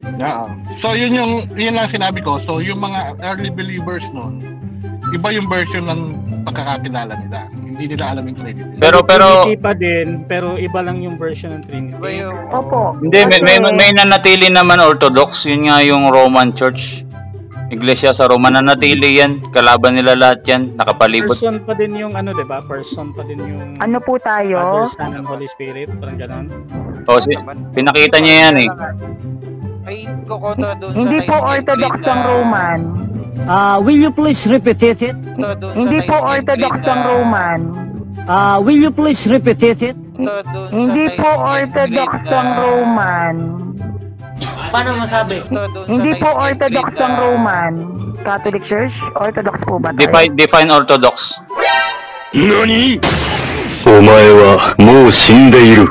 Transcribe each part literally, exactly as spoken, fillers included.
Yeah. So yun yung yun lang sinabi ko. So yung mga early believers noon, iba yung version ng pagkakakilala nila. Hindi nila alam yung Trinity. Pero pero Trinity pa din, pero iba lang yung version ng Trinity. Iba yung... Opo. hindi may, may may nanatili naman Orthodox, yun nga yung Roman Church. Iglesia sa Roma nanatili yan, kalaban nila lahat yan, nakapalibot. Person pa din yung ano, 'di ba? Person pa din yung Ano po tayo? Father, Son, and Holy Spirit, parang gano'n. O si, pinakita niya yan eh. Ay, kukontra doon sa Hindi po nineteenth Orthodox grade ang na- Roman. Uh, will you please repeat it? kontra doon sa Hindi po nineteenth Orthodox grade ang na- Roman. Uh, will you please repeat it? kontra doon sa Hindi po nineteenth Orthodox grade na- ang Roman. Paano masabi? kontra doon sa Hindi po nineteenth Orthodox grade ang na- Roman. Catholic Church? Orthodox po ba tayo? Define define Orthodox. 何お前はもう死んでいる。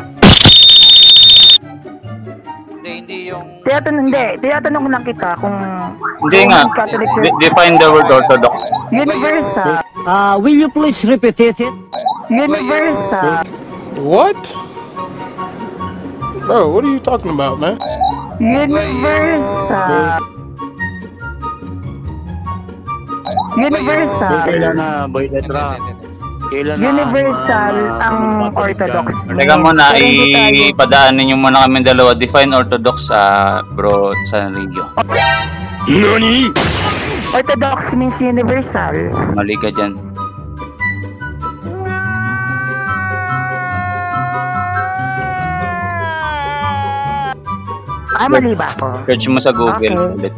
Hindi, hindi yung... Tinatanong, hindi. Tinatanong lang kita kung... Hindi nga. Roman Catholic De- Church. define the word Orthodox. Universal. Uh, will you please repeat it? Universal. What? Bro, what are you talking about, man? Universal. Universal. Kailan na boy letra? Kailan na Universal na- ang Catholic Orthodox. yan? Teka muna, Pero hindi tayo- ipadaanin nyo muna kami dalawa. Define Orthodox sa bro San Regio. 何 Orthodox means universal. Mali ka dyan. Ah, mali ba ako? Search mo sa Google Okay. ulit.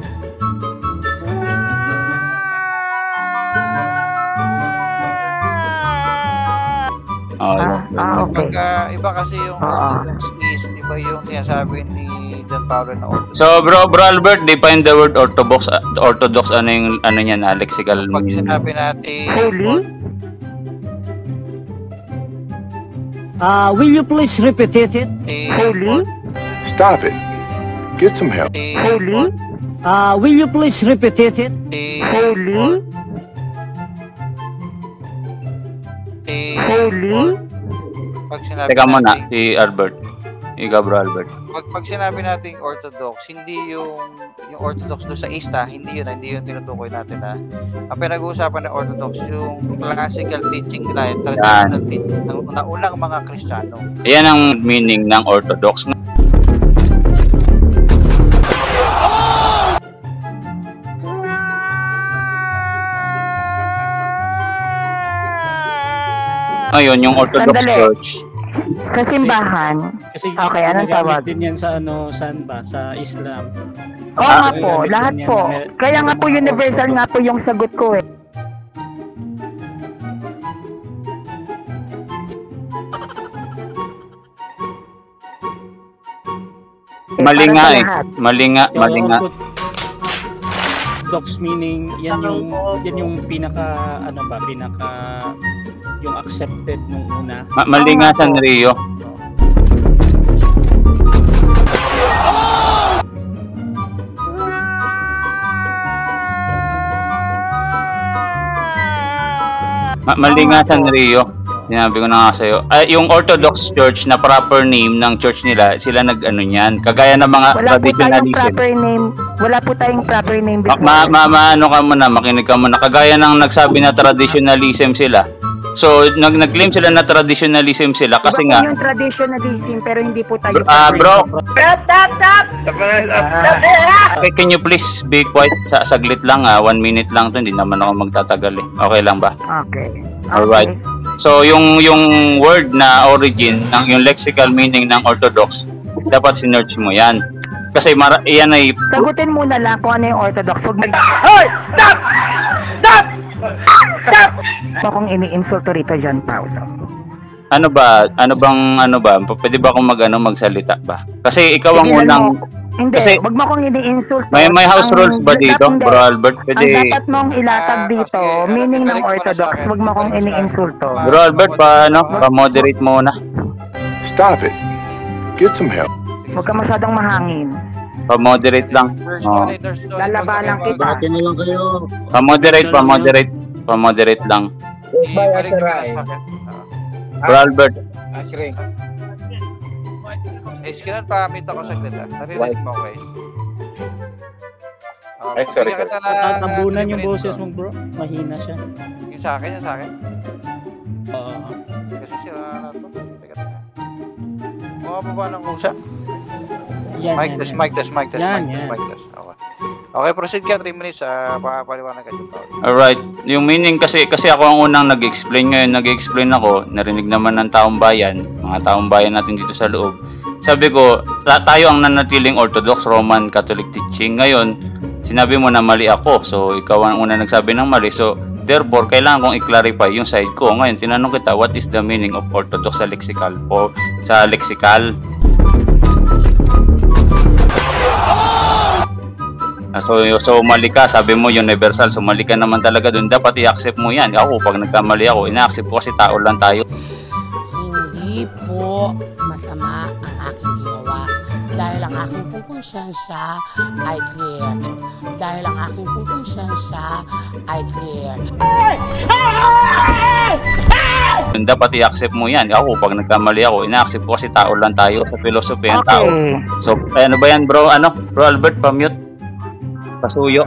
Oh, Ah, ah, okay. Pagka, iba kasi yung Oo. Orthodox is, iba yung sinasabi ni John Paulo na Orthodox. So bro, bro Albert, define the word orthodox. Orthodox ano yung ano niya na lexical Pag meaning. sinabi natin... Holy? Uh, will you please repeat it? eh, Holy? Stop it. Get some help. eh, Holy? Uh, will you please repeat it? eh, Holy? eh, Holy? Pag sinabi Teka muna, natin, si Albert. Ikaw bro Albert. pag, pag sinabi natin Orthodox, hindi yung yung Orthodox do sa ista, hindi yun, hindi yun tinutukoy natin ha. Ang pinag-uusapan ng Orthodox, yung classical teaching nila, yung traditional teaching ng naunang mga Kristiyano. Ayan ang meaning ng Orthodox. Ayun, yung Orthodox Sandali. Church. Sa simbahan. Kasi Okay, anong ginagamit tawag? din yan sa ano, saan ba? Sa Islam. Oo Ah, nga po, ginagamit lahat din yan po. na- Kaya nga po universal nga po yung sagot ko eh. Mali Para nga sa eh. lahat. Mali nga, Yung mali nga. Orthodox meaning yan yung yan yung pinaka ano ba, pinaka yung accepted nung una. Ma- mali nga San Rio. Ma- mali nga San Rio. Sinabi ko na nga sa'yo. Ay, yung Orthodox Church na proper name ng church nila, sila nag-ano niyan. Kagaya ng mga Wala po tayong traditionalism. proper name. Wala po tayong proper name Ma, before. ma, ma, ma- ano ka muna, makinig ka muna. Kagaya ng nagsabi na traditionalism sila. So, nag nag-claim sila na traditionalism sila kasi Iba nga, po yung traditionalism pero hindi po tayo ah proper bro, name. okay, can you please be quiet? Sa saglit lang, ah, one minute lang to, hindi naman ako magtatagal eh. Okay lang ba? Okay. Alright. So, yung yung word na origin, ng yung lexical meaning ng Orthodox, dapat sinearch mo yan. Kasi mara, yan ay, Sagutin muna lang kung ano yung Orthodox. Huwag mag... Hoy! Stop! Stop! Stop! Akong ini-insulto rito, John Paulo. ano ba, ano bang, ano ba, P- pwede ba akong mag, ano, magsalita ba? Kasi ikaw ang Tigilan unang, mo. Hindi, kasi- wag mo akong ini-insulto. may, may house Ang rules ba dapat- dito, hindi. bro Albert? Ang Pwede, dapat mong ilatag Ah, dito, okay. Ano, meaning ng balik mo na Orthodox, sa akin. wag mo akong Balik mo sa- ini-insulto. Pa- bro Albert, pa, ano, pa-moderate muna. Stop it. Get some help. Huwag ka masyadong mahangin. Pa-moderate lang. There's Oh. no need, there's no need. Lalabanan Huwag kita. na kayo na lang kayo. Pa-moderate, pa-moderate, pa-moderate lang. mag- ibalik mo na sa akin. Ah. Bro Albert, Eh, sikinan pa, meet ako saglit ah. Naririnig mo, okay? Oh, Ay, sorry, bigyan kita sorry. ng Tatabunan three yung minutes, boses bro. mo, bro. Mahina siya. Yung sa akin, yung sa akin. Ah, Kasi sira na to. Teka, teka. Bumababa ng kusa. yan, Mic yan, test, yan. mic test, mic test, Yan, mic test, yan. mic test. Okay. Okay, proceed ka. three minutes. Uh, Pakapaliwanag ka dyan, Paul. Alright, yung meaning kasi kasi ako ang unang nag-explain ngayon, nag-explain ako, narinig naman ng taong bayan, mga taong bayan natin dito sa loob. Sabi ko, ta- tayo ang nanatiling Orthodox Roman Catholic teaching. Ngayon, sinabi mo na mali ako. So, ikaw ang unang nagsabi ng mali. So, therefore, kailangan kong i-clarify yung side ko. Ngayon, tinanong kita, what is the meaning of Orthodox sa lexical o sa lexical? Ah, So, so mali ka, sabi mo universal, so mali ka naman talaga dun. Dapat i-accept mo yan. Ako, pag nagkamali ako, ina-accept ko kasi tao lang tayo. Hindi po masama ang aking ginawa dahil ang aking pong konsyensya ay clear. Dahil ang aking pong konsyensya ay clear. Dapat i-accept mo yan. Ako, pag nagkamali ako, ina-accept ko kasi tao lang tayo sa philosophy ng tao. Okay. So, ano ba yan bro? Ano? Bro Albert, pa-mute. Pasuyo.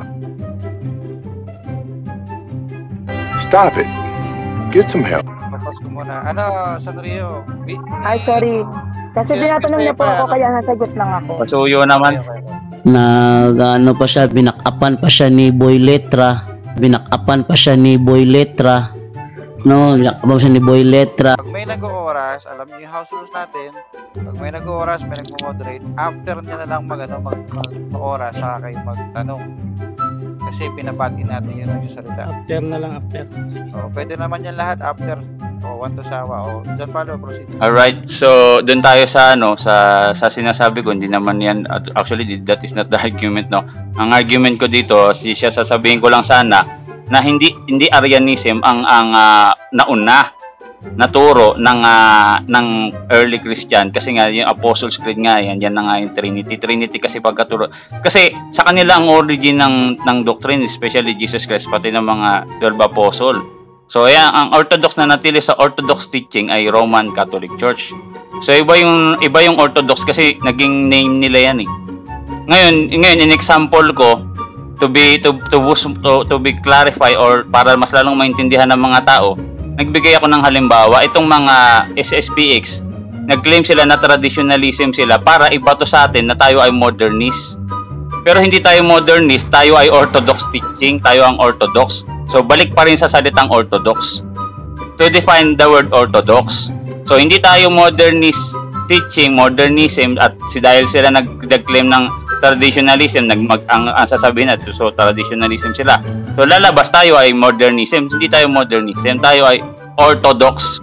Stop it. Get some help. Tapos ko muna. Ano, Sanrio? Bi- Ay, sorry. Kasi Sila- tinatanong niya po sila pa, ako, ano? kaya nasagot lang ako. Pasuyo naman. Okay, okay, okay. Nag ano pa siya, binakapan pa siya ni Boy Letra. Binakapan pa siya ni Boy Letra. No, binakapan pa siya ni Boy Letra. Pag may nag-ooras, alam niyo yung house rules natin, pag may nag-ooras, may nag-moderate, after niya na lang mag, ano, mag, mag-ooras, saka kayo magtanong. Kasi pinabati natin yung nagsasalita. After na lang, after. Sige. O, pwede naman yan lahat after. O, one to sawa. O, dyan palo, proceed. Alright, so doon tayo sa ano sa sa sinasabi ko, hindi naman yan actually that is not the argument, no. Ang argument ko dito, si siya sasabihin ko lang sana na hindi hindi Arianism ang ang ah, nauna naturo ng ah, ng early Christian, kasi nga yung Apostles' Creed nga yan, yan na nga yung Trinity. Trinity kasi pagkaturo. Kasi sa kanila ang origin ng ng doctrine, especially Jesus Christ, pati ng mga twelve apostle. So, yan, ang Orthodox na natili sa Orthodox teaching ay Roman Catholic Church. So, iba yung, iba yung Orthodox kasi naging name nila yan eh. Ngayon, ngayon in example ko, to be, to, to, to, to be clarify or para mas lalong maintindihan ng mga tao, nagbigay ako ng halimbawa, itong mga S S P X, nag-claim sila na traditionalism sila para ibato sa atin na tayo ay modernist. Pero hindi tayo modernist, tayo ay Orthodox teaching, tayo ang Orthodox. So, balik pa rin sa salitang Orthodox. To define the word Orthodox. So, hindi tayo modernist teaching, modernism, at si dahil sila nag- nag-claim ng traditionalism, nag mag, ang, ang sasabihin natin, so traditionalism sila. So, lalabas tayo ay modernism, hindi tayo modernism, tayo ay Orthodox.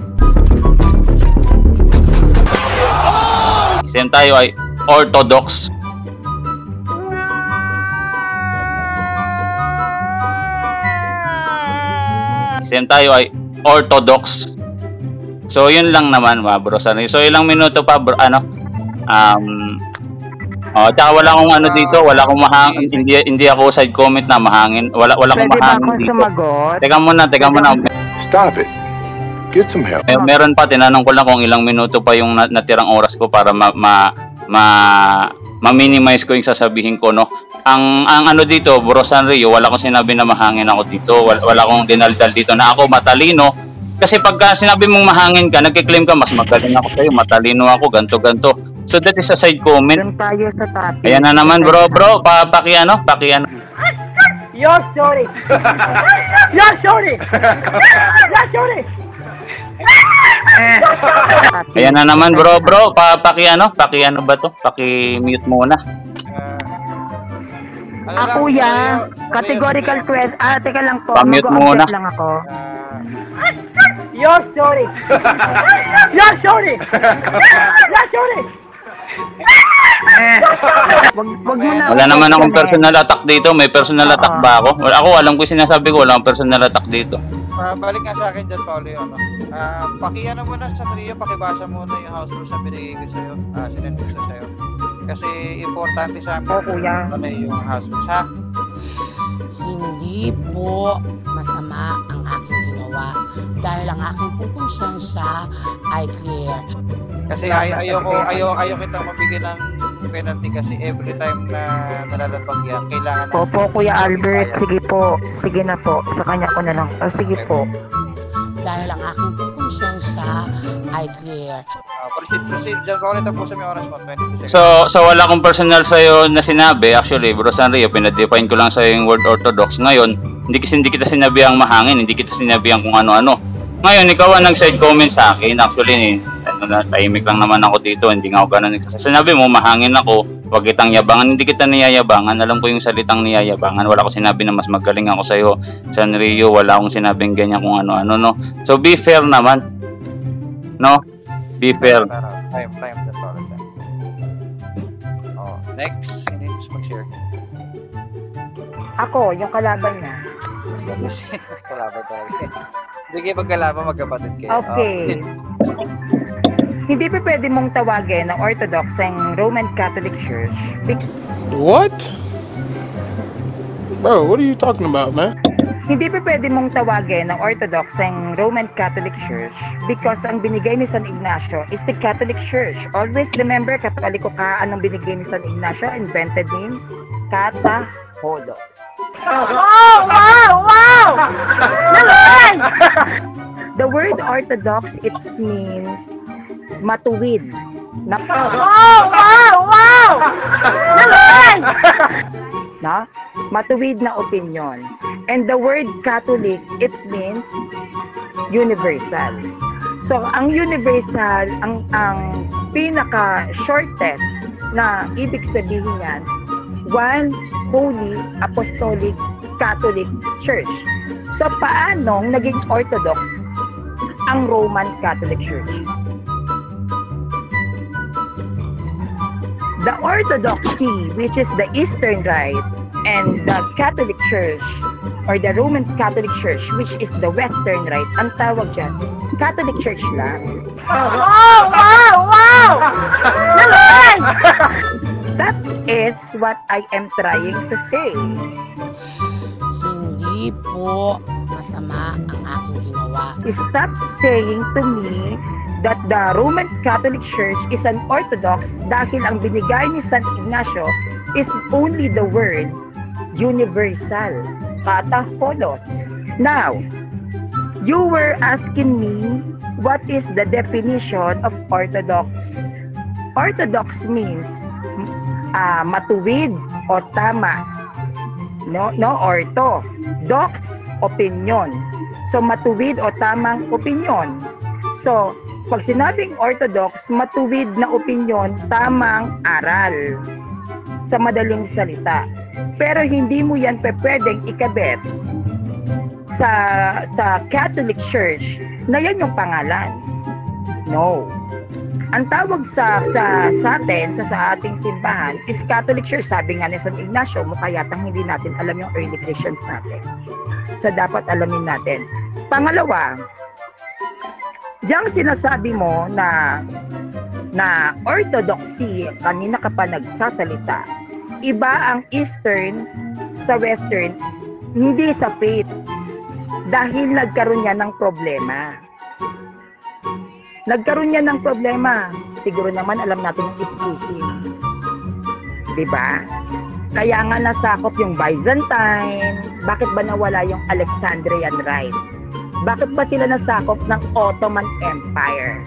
Isem tayo ay Orthodox. Isem tayo ay Orthodox. So, yun lang naman, mga bro. So, ilang minuto pa, bro, ano? Um, oh, tsaka wala akong ano dito, wala akong mahangin, hindi, hindi ako side comment na mahangin. Wala, wala akong Pwede ba mahangin akong dito. sumagot? Teka muna, teka muna. Stop it. Get some help. May, meron pa, tinanong ko lang kung ilang minuto pa yung na- natirang oras ko para ma, ma, ma, ma-minimize ko yung sasabihin ko, no? Ang, ang ano dito, Bro Sanrio, wala akong sinabi na mahangin ako dito. Wala, wala akong dinaldal dito na ako matalino. Kasi pagka sinabi mong mahangin ka, nagkiklaim ka, mas magaling ako sa'yo, matalino ako, ganto-ganto. So that is a side comment. Doon tayo sa topic. Ayan na naman, bro, bro, pa, paki ano, paki ano. You're sorry. You're sorry. You're sorry. Ayan na naman, bro, bro, pa, paki ano, paki ano ba to? Paki-mute muna. Uh, Ah, kuya, categorical twelve. Ah, teka lang po. Pa-mute Mag-o-object muna. lang ako. Uh, You're sorry. You're sorry. You're sorry. Wag, wag mo na. Wala naman akong personal attack dito. May personal attack Oo. ba ako? Wala, ako, alam ko yung sinasabi ko, wala akong personal attack dito. uh, balik nga sa akin dyan, Paolo, yun. No? Uh, pakiano muna sa trio, pakibasa muna yung house rules na binigay ko sa'yo. Uh, sinend ko sa sa'yo. Kasi importante sa amin. Oo, kuya. Ano yung house rules, ha? Hindi po masama ang aking ginawa dahil ang aking pong konsyensya ay clear. Kasi ay, ayoko, ayoko, ayoko kitang mabigyan ng penalty kasi every time na nalalabag yan, kailangan natin. Opo, Kuya Albert. Sige po. Sige na po. Sa kanya ko na lang. Oh, sige po. Dahil ang aking konsensya ay clear. Uh, proceed, proceed. Diyan ko ulit ang puso may oras mo. twenty seconds. So, so wala akong personal sa'yo na sinabi. Actually, Bro Sanrio, pinadefine ko lang sa'yo yung word orthodox. Ngayon, hindi kasi hindi kita sinabi ang mahangin, hindi kita sinabi ang kung ano-ano. Ngayon, ikaw ang nag-side comment sa akin. Actually, ano na, tahimik lang naman ako dito. Hindi nga ako ganun nagsasabi. Sinabi mo, mahangin ako. Huwag kitang yabangan. Hindi kita niyayabangan. Alam ko yung salitang niyayabangan. Wala ko sinabi na mas magaling ako sa'yo. Sanrio, wala akong sinabing ganyan kung ano-ano, no? So, be fair naman. No? Be fair. Time, time. That's all. Oh, next. Sino yung mag-share? Ako, yung kalaban niya. Kalaban talaga. Hindi kayo magkalaban, magkapatid kayo. Okay. Oh. Hindi pa pwede mong tawagin na Orthodox ang Roman Catholic Church. Be- What? Bro, what are you talking about, man? Hindi pa pwede mong tawagin na Orthodox ang Roman Catholic Church because ang binigay ni San Ignacio is the Catholic Church. Always remember, Katoliko ka, anong binigay ni San Ignacio? Invented name? Kataholos. Wow! Wow! Wow! Naman! The word Orthodox, it means matuwid. Na- wow! Wow! Wow! Naman! Na? Matuwid na opinion. And the word Catholic, it means universal. So, ang universal, ang ang pinaka shortest na ibig sabihin niyan, one Holy Apostolic Catholic Church. So, paano naging Orthodox ang Roman Catholic Church? The Orthodoxy, which is the Eastern Rite, and the Catholic Church, or the Roman Catholic Church, which is the Western Rite, ang tawag dyan, Catholic Church lang. Wow! Wow! Wow! Naman! That is what I am trying to say. Hindi po masama ang aking ginawa. Stop saying to me that the Roman Catholic Church is an Orthodox dahil ang binigay ni San Ignacio is only the word universal, kataholos. Now, you were asking me what is the definition of Orthodox. Orthodox means uh, matuwid o tama. No, no, orto. Dox, opinion. So, matuwid o tamang opinion. So, pag sinabing Orthodox, matuwid na opinion, tamang aral. Sa madaling salita. Pero hindi mo yan pwedeng ikabit sa sa Catholic Church na yan yung pangalan. No. Ang tawag sa sa sa atin, sa, sa ating simbahan is Catholic Church. Sabi nga ni San Ignacio, mukha yatang hindi natin alam yung early Christians natin. So dapat alamin natin. Pangalawa, yung sinasabi mo na na orthodoxy, kanina ka pa nagsasalita, iba ang Eastern sa Western, hindi sa faith. Dahil nagkaroon niya ng problema. Nagkaroon niya ng problema. Siguro naman alam natin yung schism. Diba? Kaya nga nasakop yung Byzantine. Bakit ba nawala yung Alexandrian Rite? Bakit ba sila nasakop ng Ottoman Empire?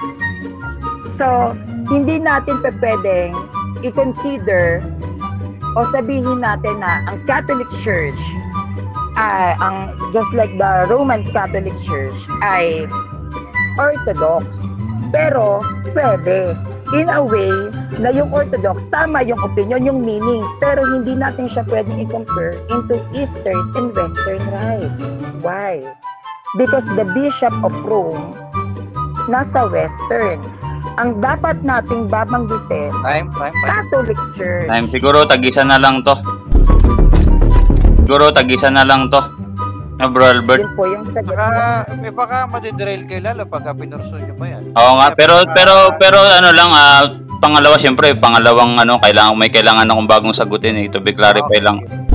So, hindi natin pa pwedeng i-consider o sabihin natin na ang Catholic Church, uh, ang just like the Roman Catholic Church, ay Orthodox. Pero, pwede. In a way, na yung Orthodox, tama yung opinion, yung meaning, pero hindi natin siya pwedeng i-compare into Eastern and Western Rite. Why? Because the Bishop of Rome nasa Western. Ang dapat nating babanggitin, time, time, time. Catholic Church. Time. Siguro tag-isa na lang to. Siguro tag-isa na lang to. No, Bro Albert. Yun po yung sagot. Baka, eh, baka madiderail kayo lalo pagka pinurso nyo pa yan. Oo nga, pero pero pero ano lang, ah, pangalawa siyempre, pangalawang ano, kailangan may kailangan akong bagong sagutin eh, to be clarify Okay. lang.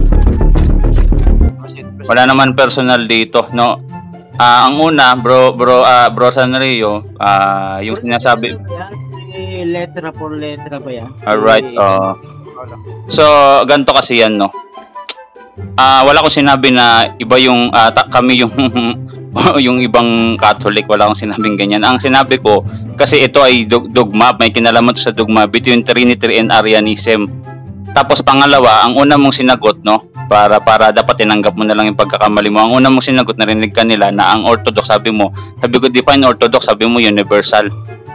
Proceed, proceed. Wala naman personal dito, no. Ah, ang una, bro, bro, ah, bro Sanrio, ah, yung sinasabi, May letra por letra ba yan? Alright, May- uh, so, ganito kasi yan, no? Ah, wala akong sinabi na iba yung, ah, ta- kami yung, yung ibang Catholic, wala akong sinabing ganyan. Ang sinabi ko, kasi ito ay dog- dogma, may kinalaman to sa dogma between Trinity and Arianism. Tapos pangalawa, ang una mong sinagot, no? Para para dapat tinanggap mo na lang yung pagkakamali mo. Ang una mong sinagot, narinig ka nila na ang Orthodox, sabi mo, sabi ko define Orthodox, sabi mo universal.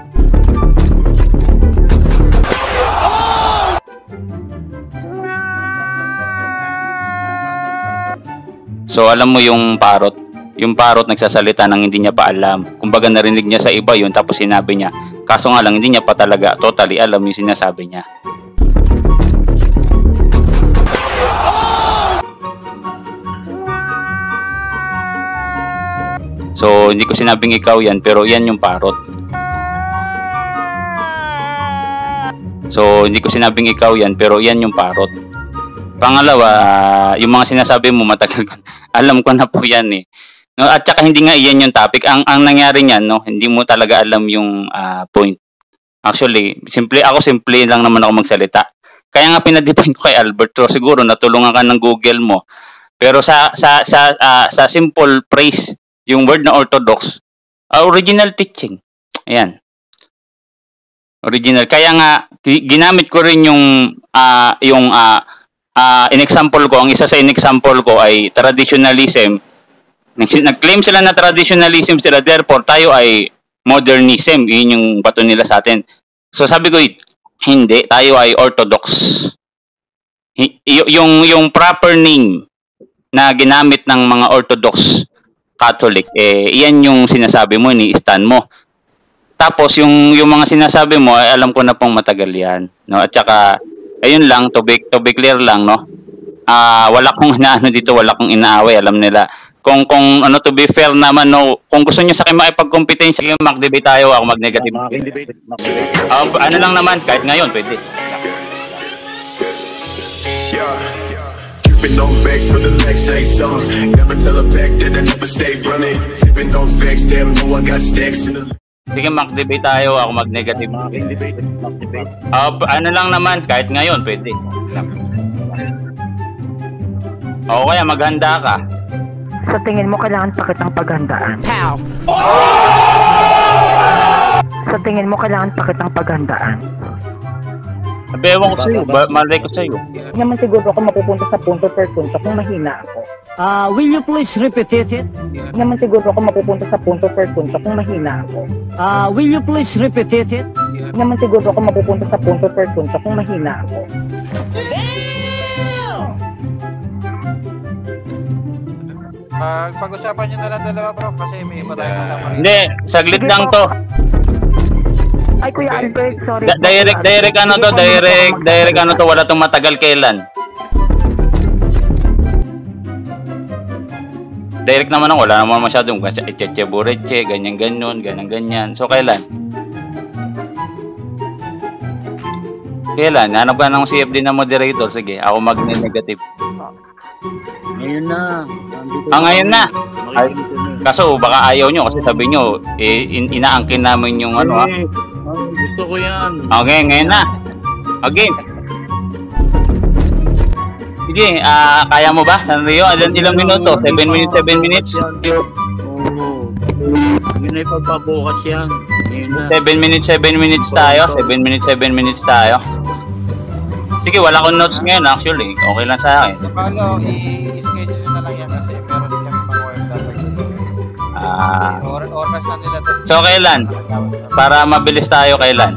So alam mo yung parrot, yung parrot nagsasalita ng hindi niya pa alam. Kumbaga narinig niya sa iba yun tapos sinabi niya. Kaso nga lang hindi niya pa talaga totally alam yung sinasabi niya. So hindi ko sinabing ikaw yan pero yan yung parrot. So hindi ko sinabing ikaw yan pero yan yung parrot. Pangalawa, yung mga sinasabi mo matagal ko. Alam ko na po yan eh. No, at saka hindi nga iyan yung topic. Ang ang nangyari niyan, no, hindi mo talaga alam yung uh, point. Actually, simple ako simple lang naman ako magsalita. Kaya nga pinadepend ko kay Albert. So siguro natulungan ka ng Google mo. Pero sa sa sa uh, sa simple phrase, yung word na orthodox, uh, original teaching. Ayan. Original. Kaya nga ginamit ko rin yung uh, yung uh, Uh, in-example ko, ang isa sa in-example ko ay traditionalism. Nag-claim sila na traditionalism sila, therefore tayo ay modernism. Yun yung bato nila sa atin. So sabi ko, hindi, tayo ay orthodox. Y- yung, yung proper name na ginamit ng mga orthodox Catholic, eh, yan yung sinasabi mo, ni-stand mo. Tapos yung, yung mga sinasabi mo, ay alam ko na pong matagal yan. No? At saka, ayun lang, to be, to be clear lang, no? Ah, uh, wala kong inaano dito, wala kong inaaway, alam nila. Kung kung ano to be fair naman, no, kung gusto niyo sa akin makipagkompetensya, sige, mag-debate tayo, ako mag-negative. Uh, ano lang naman, kahit ngayon, pwede. Keeping on back for the next say something. Never tell a back that I never stay running. Sipping on facts, damn, know I got stacks in the. Sige, mag-debate tayo, ako mag-negative. Mag-debate, mag-debate. Uh, ano lang naman, kahit ngayon, pwede. O kaya, maghanda ka. Sa tingin mo, kailangan pa kitang paghandaan? Pow! Sa tingin mo, kailangan pa kitang paghandaan? Ewan ko sa'yo, ba- malay ko sa'yo. Hindi naman siguro ako mapupunta sa punto per punto kung mahina ako. Uh, will you please repeat it? Hindi naman siguro ako mapupunta sa punto per punto kung mahina ako. Uh, will you please repeat it? Hindi naman siguro ako mapupunta sa punto per punto kung mahina ako. Pag pag-usapan nyo na lang dalawa, bro, kasi may iba tayong kasama rin. Hindi, saglit lang to. Ay, Kuya Albert, sorry. Da- direct, direct ano to, direct, direct ano to, wala tong matagal kailan. Direct naman ako, wala naman masyadong echeche bureche, ganyan ganyan, ganyan ganyan. So kailan? Kailan? Hanap ka ng C F D na moderator. Sige, ako mag-negative. Ngayon na. Ah, ngayon na. Ay, kaso baka ayaw nyo kasi sabi nyo, eh, in- inaangkin namin yung ano ha. Gusto ko yan. Okay, ngayon na. Okay. Sige, ah kaya mo ba, Sanrio? Ilan, ilang minuto? seven minutes, seven minutes? Oo. Ngayon na ipagpabukas yan. Ngayon na. seven minutes, seven minutes tayo. seven minutes, seven minutes tayo. Sige, wala akong notes ngayon actually. Okay lang sa akin. Kalo, i-schedule na lang yan kasi meron din kami pang work dapat. Ah, Or oras na nila to. so kailan? Para mabilis tayo, kailan?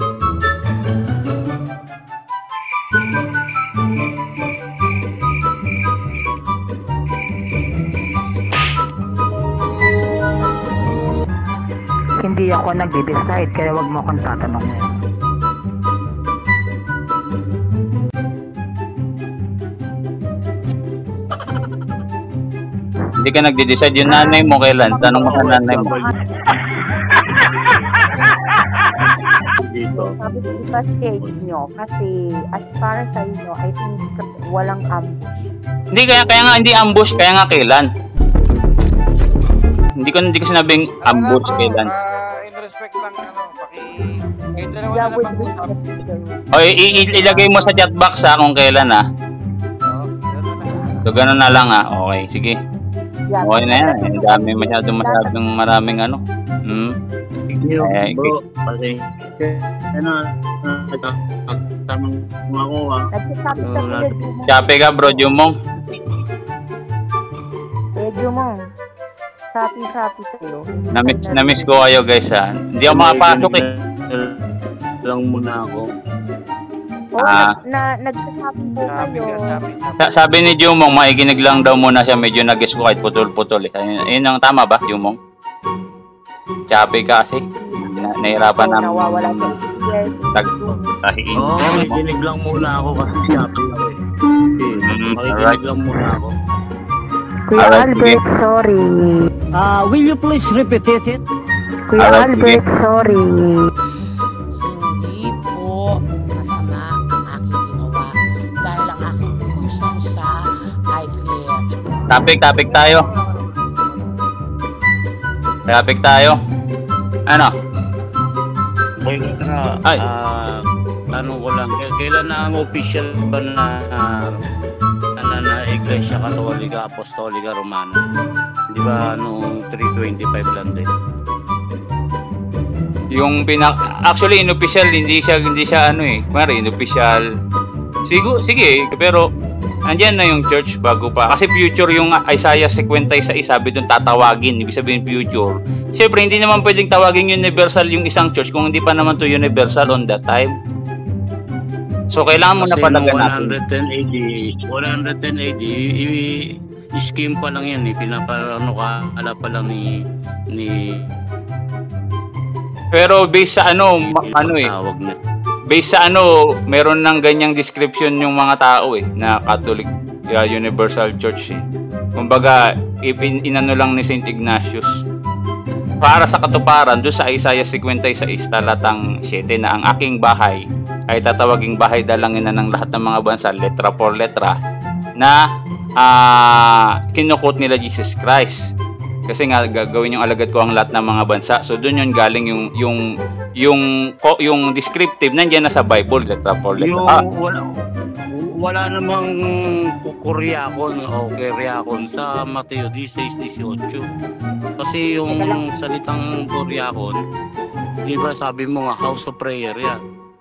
Hindi ako nagde-decide, kaya wag mo akong tatanungin. Hindi ka nagde-decide yung nanay mo kailan? Tanong mo sa nanay mo. Dito. Sabi ko ipa stage nyo kasi as far as I know, I think walang ambush. Hindi, kaya, kaya nga hindi ambush, kaya nga kailan? Hindi ko hindi ko sinabing ambush Bro, kailan. ah, in respect lang, ano, paki... Kayong dalawa Yeah, na with pag-usap. respect. O, i- i- ilagay mo sa chat box ha kung kailan ha. Oo, gano'n na. So, ganun na lang ha. Okay, sige. Yeah. Okay na yan. Ang dami masyadong masyadong maraming ano. Hmm. Eh, Bro, kasi ano, tamang ako ah. Nagsasabi ka Wala. Kuya Jumong. Chape ka bro, Jumong. Kuya Jumong. Sapi-sapi tayo. Na-miss, na-miss ko kayo guys ha. Hindi ako makapasok eh. Lang muna ako. Oo, Ah. na, na, nagsasabi po Sabi kayo. ka, sabi ka. Sa- Sabi ni Jumong, maiginig lang daw muna siya. Medyo nag-guess ko kahit putol-putol eh. Ayun yun ang tama ba, Jumong? Chape ka kasi. Na nahirapan Oo, namin. nawawala siya. Yes. Tag tahiin. Oo, oh, makikinig lang muna ako kasi sabi ako eh. Mm, Makikinig alright. lang muna ako. Kuya Alright, Albert, sorry. Uh, will you please repeat it? Kuya Alright, Albert, sorry. Hindi po masama ang aking ginawa dahil ang aking konsensya ay clear. Topic, topic tayo. Topic tayo. Ano? Boy, na, Ay. ah, tanong ko lang, k- kailan na ang official ba na uh, na, na Iglesia Katolika Apostolika Romana? Di ba noong three twenty-five lang din? Yung pinak actually inofficial hindi siya hindi siya ano eh. Kumari inofficial. Sigo sige, pero andyan na yung church bago pa. Kasi future yung Isaiah fifty-six, sabi doon tatawagin, ibig sabihin future. Siyempre hindi naman pwedeng tawagin universal yung isang church kung hindi pa naman to universal on that time. So kailangan mo na Kasi palagan noong natin. one ten A D, i- i-scheme pa lang yan eh. Pinaparano ka, ala pa lang ni ni Pero based sa ano, ma- ano eh. tawag na. Based sa ano, meron ng ganyang description yung mga tao eh, na Catholic uh, Universal Church eh. Kumbaga, ipin, inano lang ni Saint Ignatius. Para sa katuparan, doon sa Isaiah fifty-six talatang seven na ang aking bahay ay tatawaging bahay dalangin na ng lahat ng mga bansa, letra por letra, na uh, kinukot nila Jesus Christ. Kasi nga gagawin yung alagad ko ang lahat ng mga bansa. So doon yun galing yung yung yung ko- yung descriptive nandiyan na sa Bible letra por letra. Yung Ah, wala, wala namang kuryakon o keryakon sa Mateo sixteen eighteen. Kasi yung salitang kuryakon, di ba sabi mo nga house of prayer yan.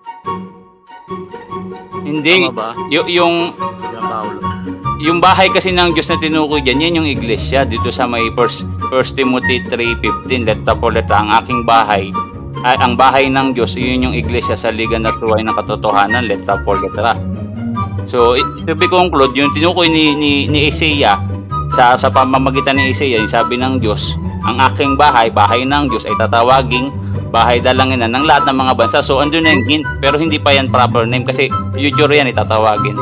hindi Tama ba? y- yung Yan, Paulo. yung bahay kasi ng Diyos na tinukoy diyan, yan yung iglesia dito sa may first Timothy three fifteen letra por letra, ang aking bahay ay ang bahay ng Diyos, yun yung iglesia sa ligan at tuway ng katotohanan, letra por letra. So, to be conclude, yung tinukoy ni, ni, ni Isaiah, sa, sa pamamagitan ni Isaiah, yung sabi ng Diyos, ang aking bahay, bahay ng Diyos, ay tatawaging bahay dalangin na ng lahat ng mga bansa. So, andun na yung hint, pero hindi pa yan proper name kasi future yan itatawagin.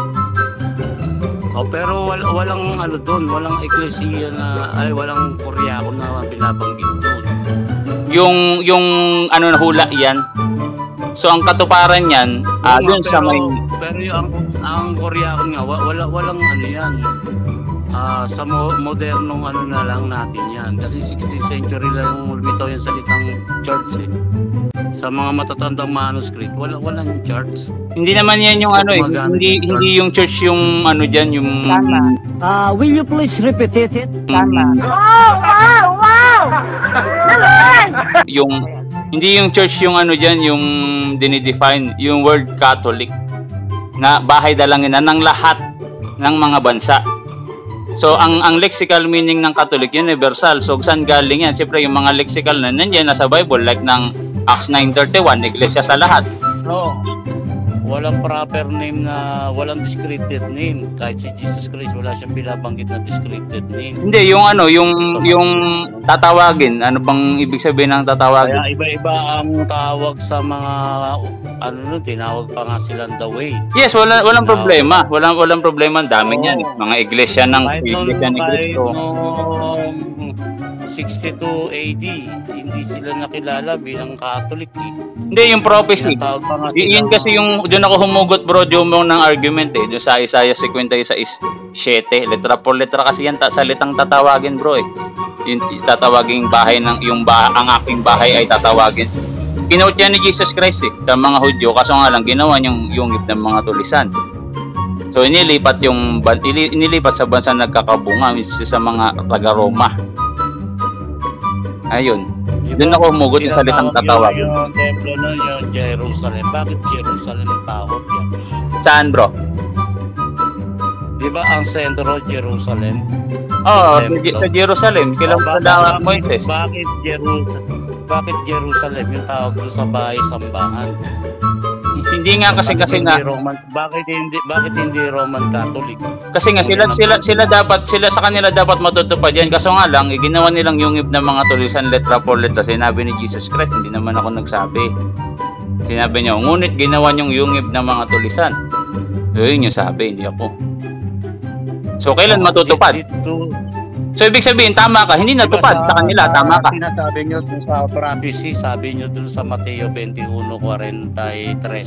Oh, pero wal, walang ano doon, walang eklesiya na, ay walang kuryakon na binabanggit doon. Yung, yung ano na hula yan. So, ang katuparan yan, ah, Oo, dun sa pero- may... Pero yung ang, ang kuryakon nga, wa- wala, walang ano yan. Ah, sa mo, modernong ano na lang natin yan. Kasi sixteenth century lang yung lumitaw yung salitang church eh. Sa mga matatandang manuscript, wala walang church. Hindi naman yan yung ano eh, Gumagamit hindi, ng hindi yung church yung ano dyan, yung... Uh, will you please repeat it? Tama. Wow! Wow! Wow! Naman! Yung, hindi yung church yung ano dyan, yung dinidefine, yung word Catholic, na bahay dalangin na ng lahat ng mga bansa. So, ang ang lexical meaning ng Catholic, universal. So, saan galing yan? Siyempre, yung mga lexical na nandiyan na sa Bible, like ng Acts nine thirty-one, iglesia sa lahat. No. Walang proper name na, walang descriptive name. Kahit si Jesus Christ, wala siyang binabanggit na descriptive name. Hindi, yung ano, yung yung tatawagin. Ano bang ibig sabihin ng tatawagin? Kaya iba-iba ang tawag sa mga, ano nun, tinawag pa nga silang the way. Yes, wala walang problema. Walang walang problema, ang dami niyan. Mga iglesia ng Kahit noong, iglesia ni kahit Cristo. noong sixty-two A D, hindi sila nakilala bilang Catholic eh. Hindi, yung prophecy. Tinatawag pa nga Y- yun silang- kasi yung doon ako humugot bro Jomong ng argument eh. Doon sa Isaiah fifty-six seven, letra por letra kasi yan ta- salitang tatawagin bro eh. Yung tatawaging bahay ng yung ba ang aking bahay ay tatawagin kinote yan ni Jesus Christ eh, sa mga Hudyo, kaso nga lang ginawa yung yungib ng mga tulisan. So inilipat yung inilipat sa bansa nagkakabunga sa mga taga-Roma. Ayun. Doon ako humugot yung salitang tatawag. Yung, yung templo nun, yung Jerusalem. Bakit Jerusalem tawag yan? Saan, bro? Di ba ang sentro Jerusalem? Oo, oh, sa Jerusalem. Kailang padawag Moises. Bakit Jerusalem? Bakit Jerusalem yung tawag doon sa bahay sambahan? Hindi nga kasi kasi nga Roman, bakit hindi bakit hindi Roman Catholic? Kasi nga sila sila sila dapat sila sa kanila dapat matutupad yan, kaso nga lang ginawa nilang yungib ng mga tulisan letra por letra. Sinabi ni Jesus Christ, hindi naman ako nagsabi. Sinabi niya, ngunit ginawa niyong yungib ng mga tulisan. So yun yung sabi, hindi ako. So kailan matutupad? So ibig sabihin tama ka, hindi natupad sa kanila, tama ka. Sinasabi niyo dun sa prophecy, sabi niyo dun sa Mateo twenty-one forty-three,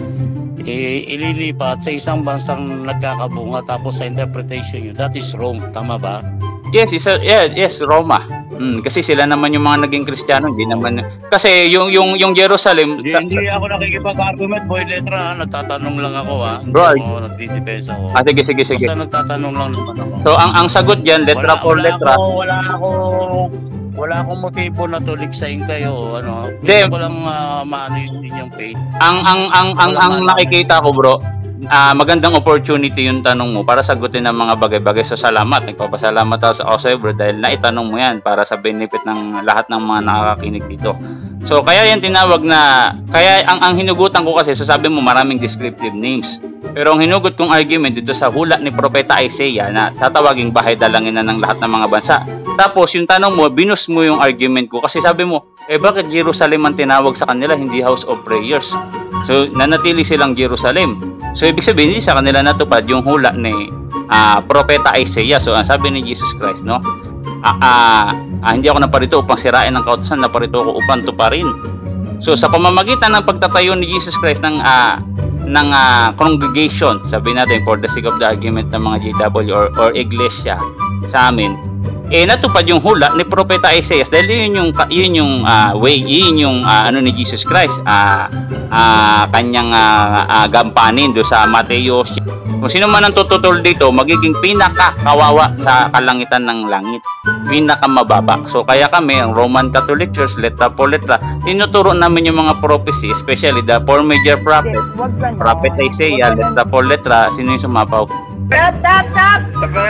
eh, ililipat sa isang bansang nagkakabunga, tapos sa interpretation niyo, that is Rome, tama ba? Yes, isa, yeah, yes, Roma. Hmm, kasi sila naman yung mga naging Kristiyano, hindi naman kasi yung yung yung Jerusalem. Hindi, hindi ako nakikipag-argument, boy letra, nagtatanong lang ako ha. Bro, ako nagdidepensa ako. Ah, sige, sige, sige. Basta nagtatanong lang naman ako. So ang ang sagot diyan, letra por letra. Ako, wala ako wala akong motibo na tuligsain kayo, ano. Hindi ko lang uh, maano yung inyong faith. Ang ang ang ang, ang nakikita ko, bro, Uh, magandang opportunity yung tanong mo para sagutin ang mga bagay-bagay. So salamat, nagpapasalamat ako sa Osay, bro, dahil naitanong mo yan para sa benefit ng lahat ng mga nakakakinig dito. So kaya yan tinawag na, kaya ang, ang hinugutan ko kasi, so sabi mo maraming descriptive names. Pero ang hinugot kong argument dito sa hula ni Propeta Isaiah na tatawaging bahay dalangin na ng lahat ng mga bansa. Tapos yung tanong mo, binus mo yung argument ko kasi sabi mo, eh bakit Jerusalem ang tinawag sa kanila, hindi house of prayers? So nanatili silang Jerusalem. So ibig sabihin, hindi sa kanila natupad yung hula ni uh, Propeta Isaiah. So ang sabi ni Jesus Christ, no? Uh, uh, uh, hindi ako naparito upang sirain ng kautusan, naparito ako upang tuparin. So sa pamamagitan ng pagtatayo ni Jesus Christ ng uh, ng uh, congregation, sabi natin for the sake of the argument ng mga J W or, or iglesia sa amin, eh natupad yung hula ni Propeta Isaiah dahil yun yung yun yung uh, way, yun yung uh, ano ni Jesus Christ, uh, uh, kanyang uh, uh, gampanin do sa Mateo. Kung sino man ang tututol dito, magiging pinaka kawawa sa kalangitan ng langit, pinaka mababa. So kaya kami, ang Roman Catholic Church, letra por letra, tinuturo namin yung mga prophecy, especially the four major prophet, Prophet Isaiah, letra por letra. Sino yung sumapaw? Stop, stop, stop!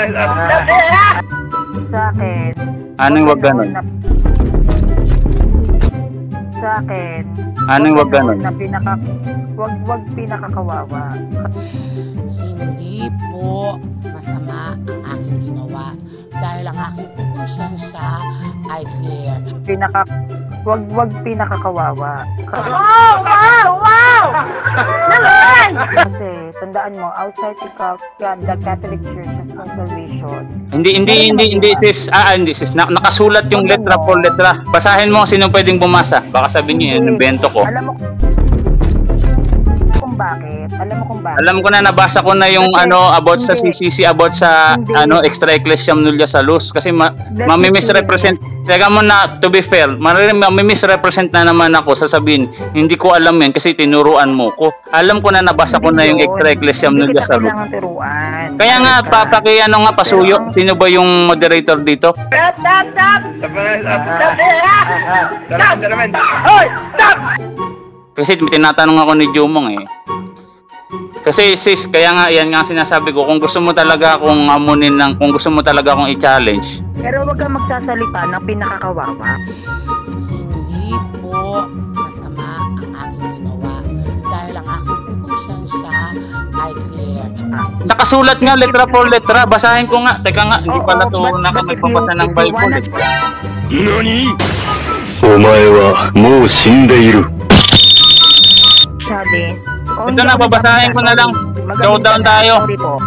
Sa akin. Anong wag ganon? Sa akin. Anong wag ganon? Na pinaka, wag, wag pinakakawawa. Hindi po masama ang aking ginawa dahil ang aking konsyensya ay clear. Pinaka, wag, wag pinakakawawa. Wow! Wow! Wow! Naman! Kasi tandaan mo, outside the, the Catholic Church has no salvation. Hindi, hindi, hindi, hindi, sis. Ah, hindi, sis. Na, nakasulat yung letra por letra. Basahin mo kung sino pwedeng bumasa. Baka sabihin niyo, yung bento ko. Alam mo kung bakit? Alam mo kung bakit? Alam ko na, nabasa ko na yung kasi, ano, about hindi, sa C C C, about sa hindi. ano, extra ecclesiam nulla salus. Kasi ma, mamimisrepresent. Teka mo na, to be fair, mamimisrepresent na naman ako. Sasabihin, hindi ko alam yan kasi tinuruan mo ko. Alam ko na, nabasa ko na yung extra ecclesiam nulla salus. Kaya nga, papaki, ano nga, pasuyo. Sino ba yung moderator dito? Stop, stop, stop! Stop! Stop! Hoy! Stop! Kasi tinatanong ako ni Jomong eh. Kasi sis, kaya nga yan nga sinasabi ko, kung gusto mo talaga akong amunin ng, kung gusto mo talaga akong i-challenge. Pero wag kang magsasalita ng pinakakawawa. Hindi po masama ang aking ginawa dahil ang aking konsyensya ay clear. Nakasulat nga letra por letra, basahin ko nga. Teka nga, hindi pala to na kami papasa ng Bible. Nani? Omae wa mou shindeiru. Sabi, oh, ito na, babasahin ko na lang. Showdown tayo.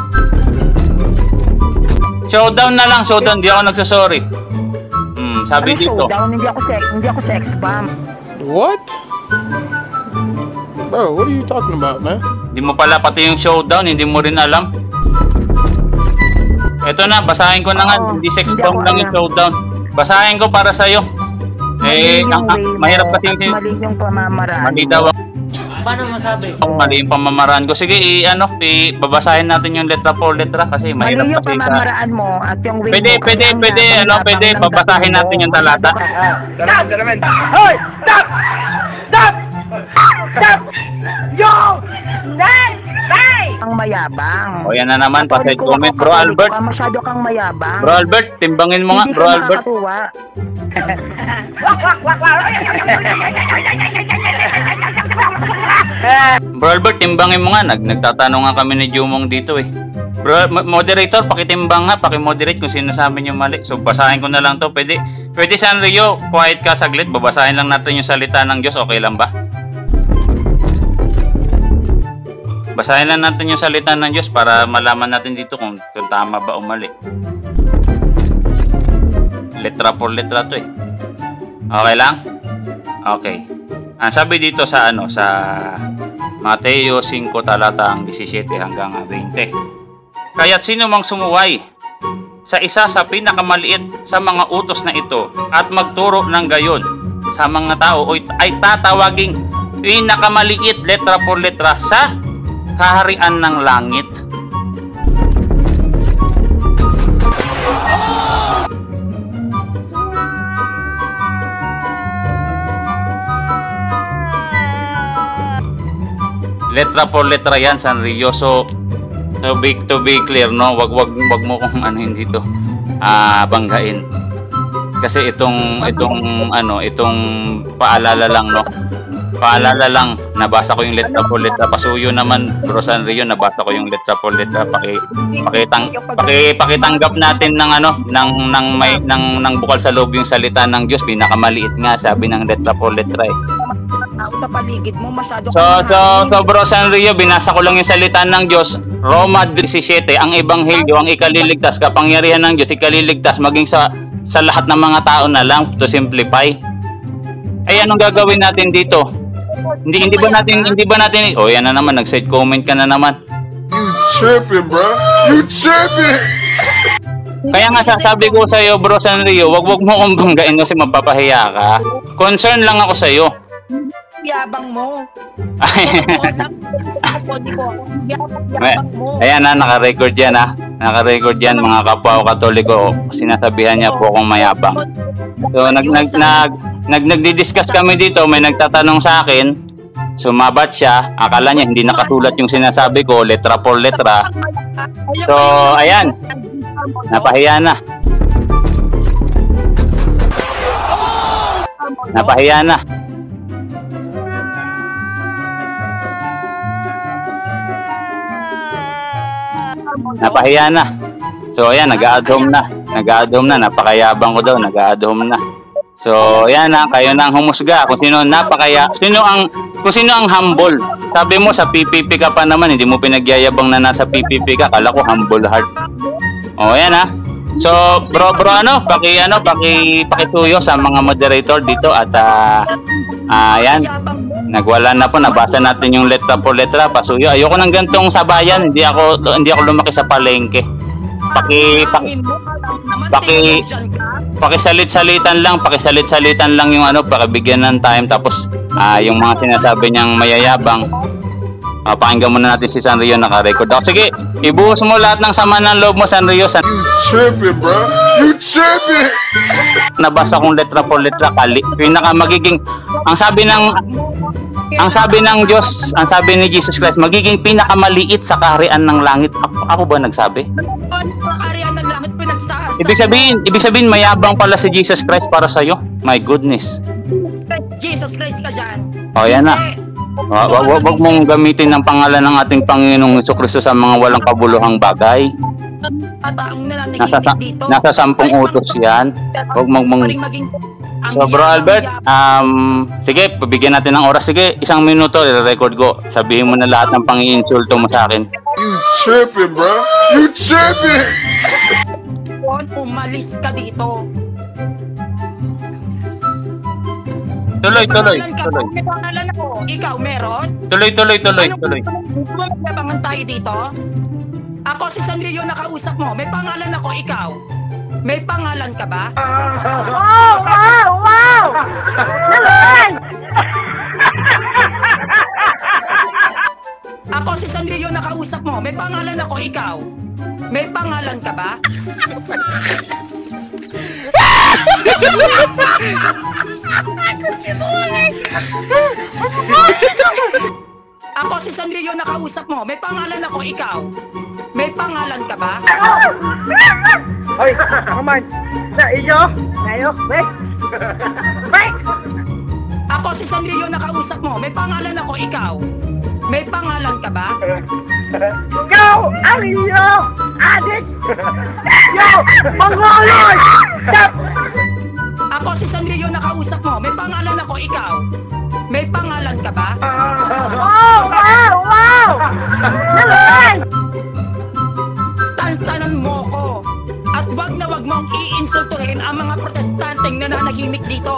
Showdown na lang, showdown. Hindi ako nagsasorry. Hmm, sabi ano dito. Showdown? Hindi ako sex, hindi ako sex bomb. What? Bro, what are you talking about, man? Hindi mo pala pati yung showdown, hindi mo rin alam. Ito na, basahin ko na nga. Oh, hindi sex hindi bomb lang yung showdown. Basahin ko para sa'yo. Eh, Mali ang, yung ang, way mahirap mo kasi at hindi. mali yung pamamaraan Mali mo. daw Paano masabi? ang mali yung pamamaraan ko. Sige, i, ano, i, babasahin natin yung letra por letra kasi Mali mahirap yung kasi sa... pamamaraan mo at yung way Pwede, mo. kasi pwede, ang pwede, ano, yabang-yabang pwede, ng babasahin dating natin mo. yung talata. Stop! Hoy! Stop! Stop! Stop! Yo! Nay! Nay! Ang mayabang. O yan na naman, Katoliko pa-side comment. ka, Bro katoliko Albert, ka, masyado kang mayabang. Bro Albert, timbangin mo nga, Hindi Bro ka Albert. nakakatuwa. Wak, wak, wak, wak! Bro Albert, timbangin mo nga. Nag nagtatanong nga kami ni Jumong dito eh. Bro, mo- moderator, pakitimbang nga, pakimoderate kung sino sa amin yung mali. So, basahin ko na lang to. Pwede, pwede Sanrio, quiet ka saglit. Babasahin lang natin yung salita ng Diyos. Okay lang ba? Basahin lang natin yung salita ng Diyos para malaman natin dito kung, kung tama ba o mali. Letra por letra to eh. Okay lang? Okay. Ang sabi dito sa ano sa Mateo five talatang seventeen hanggang twenty. Kaya't sino mang sumuway sa isa sa pinakamaliit sa mga utos na ito at magturo ng gayon sa mga tao ay tatawaging pinakamaliit letra por letra sa kaharian ng langit. Letra por letra yan, Sanrio. So, to be, to be clear, no? Wag, wag, wag mo kung ano dito ah banggain. Kasi itong, itong, ano, itong paalala lang, no? Paalala lang, nabasa ko yung letra por letra. Pasuyo naman, Bro Sanrio, nabasa ko yung letra por letra. Paki, pakitang, paki, pakitanggap natin ng, ano, ng, ng, may, ng, ng bukal sa loob yung salita ng Diyos. Pinakamaliit nga, sabi ng letra por letra eh. Sa paligid mo, masyado So, kang so, mahangin. so Bro Sanrio, binasa ko lang yung salita ng Diyos. Roma seventeen, ang ebanghelyo, ang ikaliligtas, kapangyarihan ng Diyos, ikaliligtas, maging sa sa lahat ng mga tao na lang, to simplify. Ay, anong gagawin natin dito? Hindi hindi ba natin hindi ba natin oh yan na naman, nag-side comment ka na naman. You tripping, bro. You tripping. Kaya nga sasabi ko sa iyo, Bro Sanrio, wag wag mo kong banggain kasi mapapahiya ka. Concern lang ako sa iyo. Yabang mo. May- Ayan na, naka-record yan ha. Naka-record yan mga kapwa o katoliko. Sinasabihan niya po akong mayabang. So nag nag nag nag nagdi-discuss kami dito, may nagtatanong sa akin. Sumabat siya, akala niya hindi nakasulat yung sinasabi ko, letra por letra. So ayan. Napahiya na. Napahiya na. Napahiya na. So ayan, nag-a-add home na. Nag-a-add home na, napakayabang ko daw, nag-a-add home na. So ayan na, kayo na ang humusga kung sino napakaya, sino ang kung sino ang humble. Sabi mo sa P P P ka pa naman, hindi mo pinagyayabang na nasa P P P ka, kala ko humble heart. Oh, ayan ha. So, bro, bro, ano, paki, ano, paki, pakituyo sa mga moderator dito at, ah, uh, ayan, nagwala na po, nabasa natin yung letra por letra, pasuyo. Ayoko ng gantong sabayan, hindi ako, hindi ako lumaki sa palengke. Paki, paki, paki, pakisalit-salitan lang, pakisalit-salitan lang yung ano, pakibigyan ng time, tapos, ah, uh, yung mga sinasabi niyang mayayabang, Uh, pakinggan muna natin si Sanrio, naka-record ako. Sige, ibuhos mo lahat ng sama ng loob mo, Sanrio. San You tripping, bro. You tripping. Nabasa kong letra por letra, kali. Pinaka magiging, ang sabi ng, ang sabi ng Diyos, ang sabi ni Jesus Christ, magiging pinakamaliit sa kaharian ng langit. Ako, ako ba nagsabi? Kaharian ng langit pinagsasabi. Ibig sabihin, ibig sabihin mayabang pala si Jesus Christ para sa iyo. My goodness. Jesus Christ ka dyan. O, yan na. Wag, wag, wag mong gamitin ng pangalan ng ating Panginoong Jesucristo sa mga walang kabuluhang bagay. Nasa, nasa sampung utos yan. Wag mong mong... So, Bro Albert, um, sige, pabigyan natin ng oras. Sige, isang minuto, i-record ko. Sabihin mo na lahat ng pang-iinsulto mo sa akin. You tripping, bro. You tripping. Umalis ka dito. Tuloy, tuloy, tuloy. May pangalan ako. Ikaw, meron? Tuloy, tuloy, tuloy, tuloy. Gusto mo magyabangan tayo dito? Ako si Sanrio nakausap mo. May pangalan ako, ikaw. May pangalan ka ba? Wow! Wow! Wow! Naman! Ako si Sanrio na kausap mo. May pangalan ako, ikaw. May pangalan ka ba? Ako si Sanrio na kausap mo. May pangalan ako, ikaw. May pangalan ka ba? Hoy, ako man. Na iyo? Nayo? Wait! Wait! Ako si Sanrio na kausap mo. May pangalan ako, ikaw. May pangalan ka ba? Ikaw ang iyo! Adik! Yo! Mongoloid! Stop! Ako si Sanrio na kausap mo. May pangalan ako, ikaw. May pangalan ka ba? Wow! Wow! Wow! Naman! Tantanan mo ko. At wag na wag mong iinsultuhin ang mga protestanteng nananahimik dito.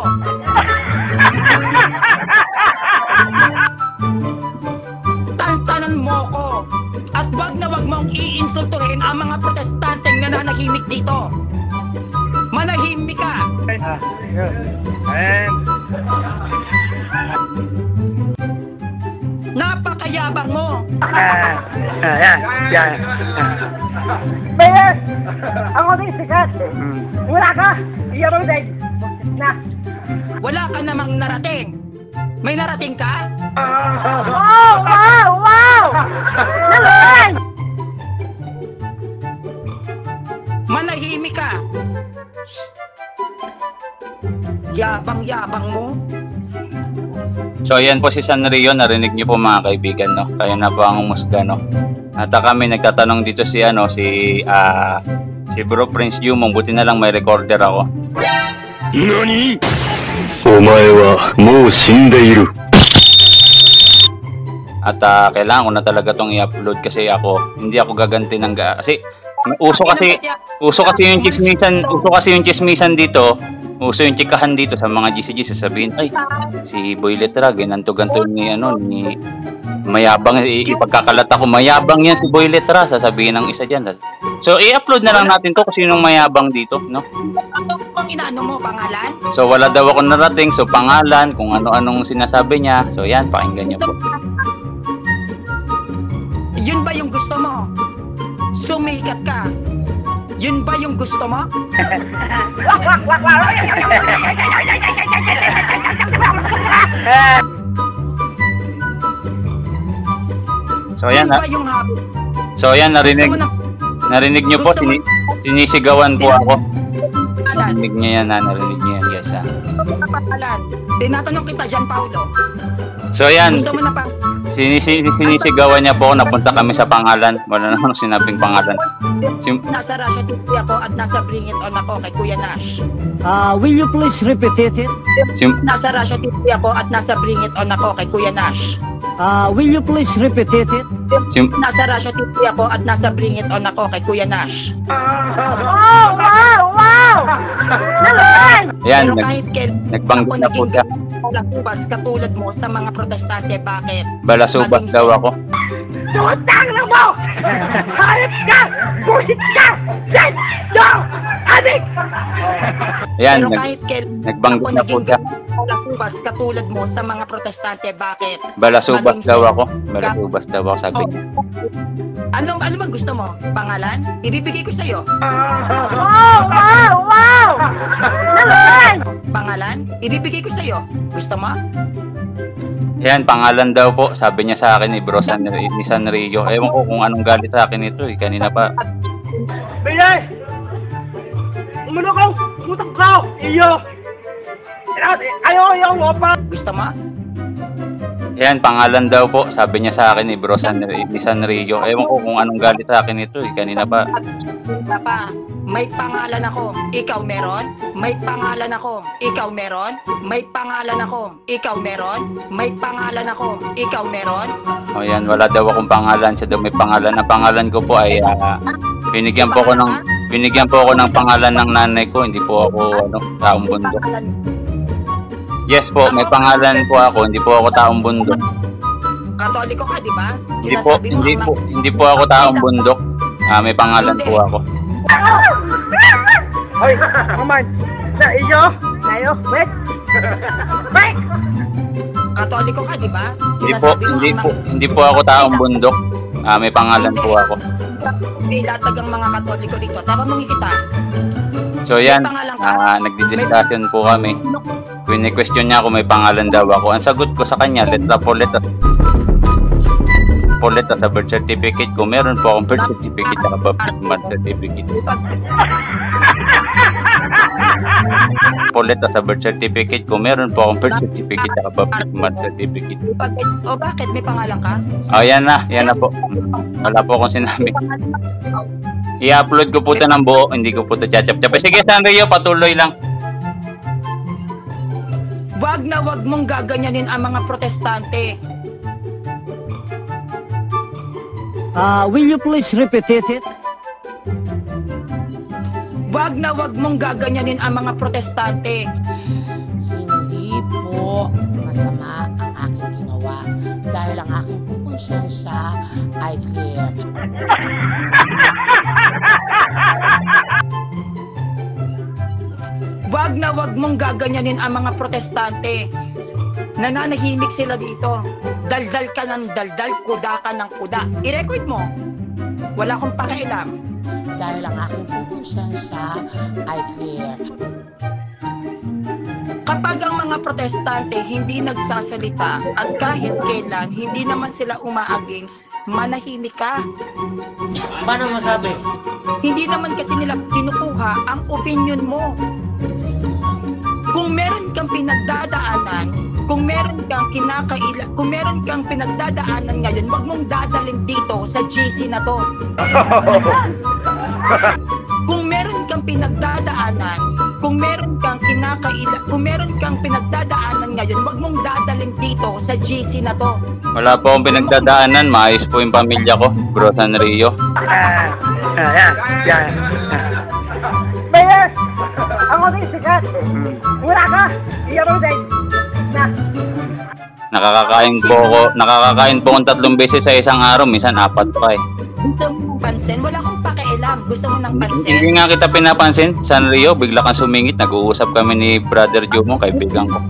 Tantanan mo ko. At wag na wag mong iinsultuhin ang mga protestanteng nananahimik dito. Manahimik ka. Napakayabang mo. Yan, yan. Mayor! Ako din sikat. Wala ka! Iyabang day. Na. Wala ka namang narating. May narating ka? Wow! Wow! Wow! Naman! Manahimik ka. Yabang-yabang mo. So ayan po si Sanrio, narinig niyo po mga kaibigan, no? Kayo na po ang umusga, no? At ah, kami nagtatanong dito si ano si ah si Bro Prince Yumong, buti na lang may recorder ako. Nani? Omae wa mou shindeiru. At uh, kailangan ko na talaga tong i-upload kasi ako hindi ako gaganti ng ga kasi uso kasi uso kasi yung chismisan, uso kasi yung chismisan dito. Uso yung chikahan dito sa mga G C G, sasabihin, ay, si Boy Letra, ganito-ganto ni, ano, ni, mayabang, ipagkakalat ako, mayabang yan si Boy Letra, sasabihin ng isa dyan. So, i-upload na lang natin to kung sinong mayabang dito, no? Ano pang inaano mo, pangalan? So, wala daw ako narating, so pangalan, kung ano-anong sinasabi niya. So, yan, pakinggan niyo po. Yun ba yung gusto mo? Sumikat ka. Yun ba yung gusto mo? So ayan na. So ayan, narinig narinig niyo po, sini, sinisigawan po ako. Narinig niyo yan, ha? Narinig niyo yan, guys, ha? Tinatanong kita dyan, Paulo. So ayan, Gusto mo na pa? sinisi, sinisigawan niya po, napunta kami sa pangalan. Wala naman sinabing pangalan. Sim Nasa Russia T V ako at nasa Bring It On ako kay Kuya Nash. Uh, will you please repeat it? Sim Nasa Russia T V ako at nasa Bring It On ako kay Kuya Nash. Uh, will you please repeat it? Sim Nasa Russia T V ako at nasa Bring It On ako kay Kuya Nash. Wow! Wow! Wow! Naman! Yan, Pero nag kahit kailan nagbanggit ako na po naging siya. balasubas katulad mo sa mga protestante, bakit? Balasubas Maging daw ako. Tutang na mo! Hayop ka! Busit ka! Yes! No! Adik! Yan, Pero nag kahit kailan nagbanggit ako na po naging siya. balasubas katulad mo sa mga protestante, bakit? Balasubas Maging daw sin- ako. Balasubas daw ako, sabi niya. Ano, ano bang gusto mo? Pangalan? Ibibigay ko sa'yo. Wow! Wow! Wow! Naman! Pangalan? Ibibigay ko sa'yo. Gusto mo? Yan, pangalan daw po, sabi niya sa akin ni Bro San, ni Sanrio. Ewan ko kung anong galit sa akin ito, eh. Kanina pa. Bigay! Umulo ko! Mutak ko! Iyo! Ayaw, ayaw mo pa! Gusto mo? Yan, pangalan daw po, sabi niya sa akin ni Bro San, ni Sanrio. Ewan ko kung anong galit sa akin ito, eh. Kanina pa. Papa, may pangalan ako. Ikaw meron? May pangalan ako. Ikaw meron? May pangalan ako. Ikaw meron? May pangalan ako. Ikaw meron? O yan, wala daw akong pangalan. Siya daw may pangalan. Ang pangalan ko po ay uh, binigyan po ako ng binigyan po ako ng pangalan ng nanay ko. Hindi po ako ano, taong bundok. Yes po, may pangalan po ako. Hindi po ako taong bundok. Katoliko ka, di ba? Hindi po, hindi po, hindi po ako taong bundok. Ah, may pangalan po ako. Oy, kaman. Na iyo, nayo, wait. Wait. Katoliko ka, di ba? Hindi po, hindi po, hindi po ako taong bundok. Ah, may pangalan po ako. May latag ang mga Katoliko dito. Tatanungin kita. So yan, ah, nagdi-discussion po kami. Quini-question niya kung may pangalan daw ako. Ang sagot ko sa kanya, letra po letra. Po letra sa birth certificate ko. Meron po akong birth certificate at baptismal certificate. Po letra sa birth certificate ko. Meron po akong birth certificate at baptismal certificate. O bakit? May pangalan ka? Oh, yan na. Yan na po. Wala po akong sinabi. I-upload ko po ito ng buo. Hindi ko po ito chachap-chap. Sige, Sanrio, patuloy lang. Wag na wag mong gaganyanin ang mga protestante. Uh, will you please repeat it? Wag na wag mong gaganyanin ang mga protestante. Hindi po masama ang aking ginawa dahil ang aking konsyensya ay clear. Wag na wag mong gaganyanin ang mga protestante. Nananahimik sila dito. Daldal ka ng daldal, kuda ka ng kuda. I-record mo. Wala akong pakialam. Dahil ang aking konsyensya ay clear. Kapag ang mga protestante hindi nagsasalita at kahit kailan hindi naman sila uma-against, manahimik ka. Paano masabi? Hindi naman kasi nila kinukuha ang opinion mo. Kung meron kang pinagdadaanan, kung meron kang kinakaila, kung meron kang pinagdadaanan ngayon, wag mong dadalhin dito sa G C na to. Kung meron kang pinagdadaanan, kung meron kang kinakaila, kung meron kang pinagdadaanan ngayon, wag mong dadalhin dito sa G C na to. Wala po akong pinagdadaanan. Maayos po yung pamilya ko. Bro Sanrio. Ah, ah, yan, yan. Mayor, ako din sikat. Wala ka, iyaw din. Na. Nakakakain po ako. Nakakakain po akong tatlong beses sa isang araw. Minsan apat pa eh. Gusto mo ng pansin? Wala akong pakialam. Gusto mo ng pansin? Hindi nga kita pinapansin. Sanrio, bigla kang sumingit. Nag-uusap kami ni Brother Joe mo, kaibigan ko.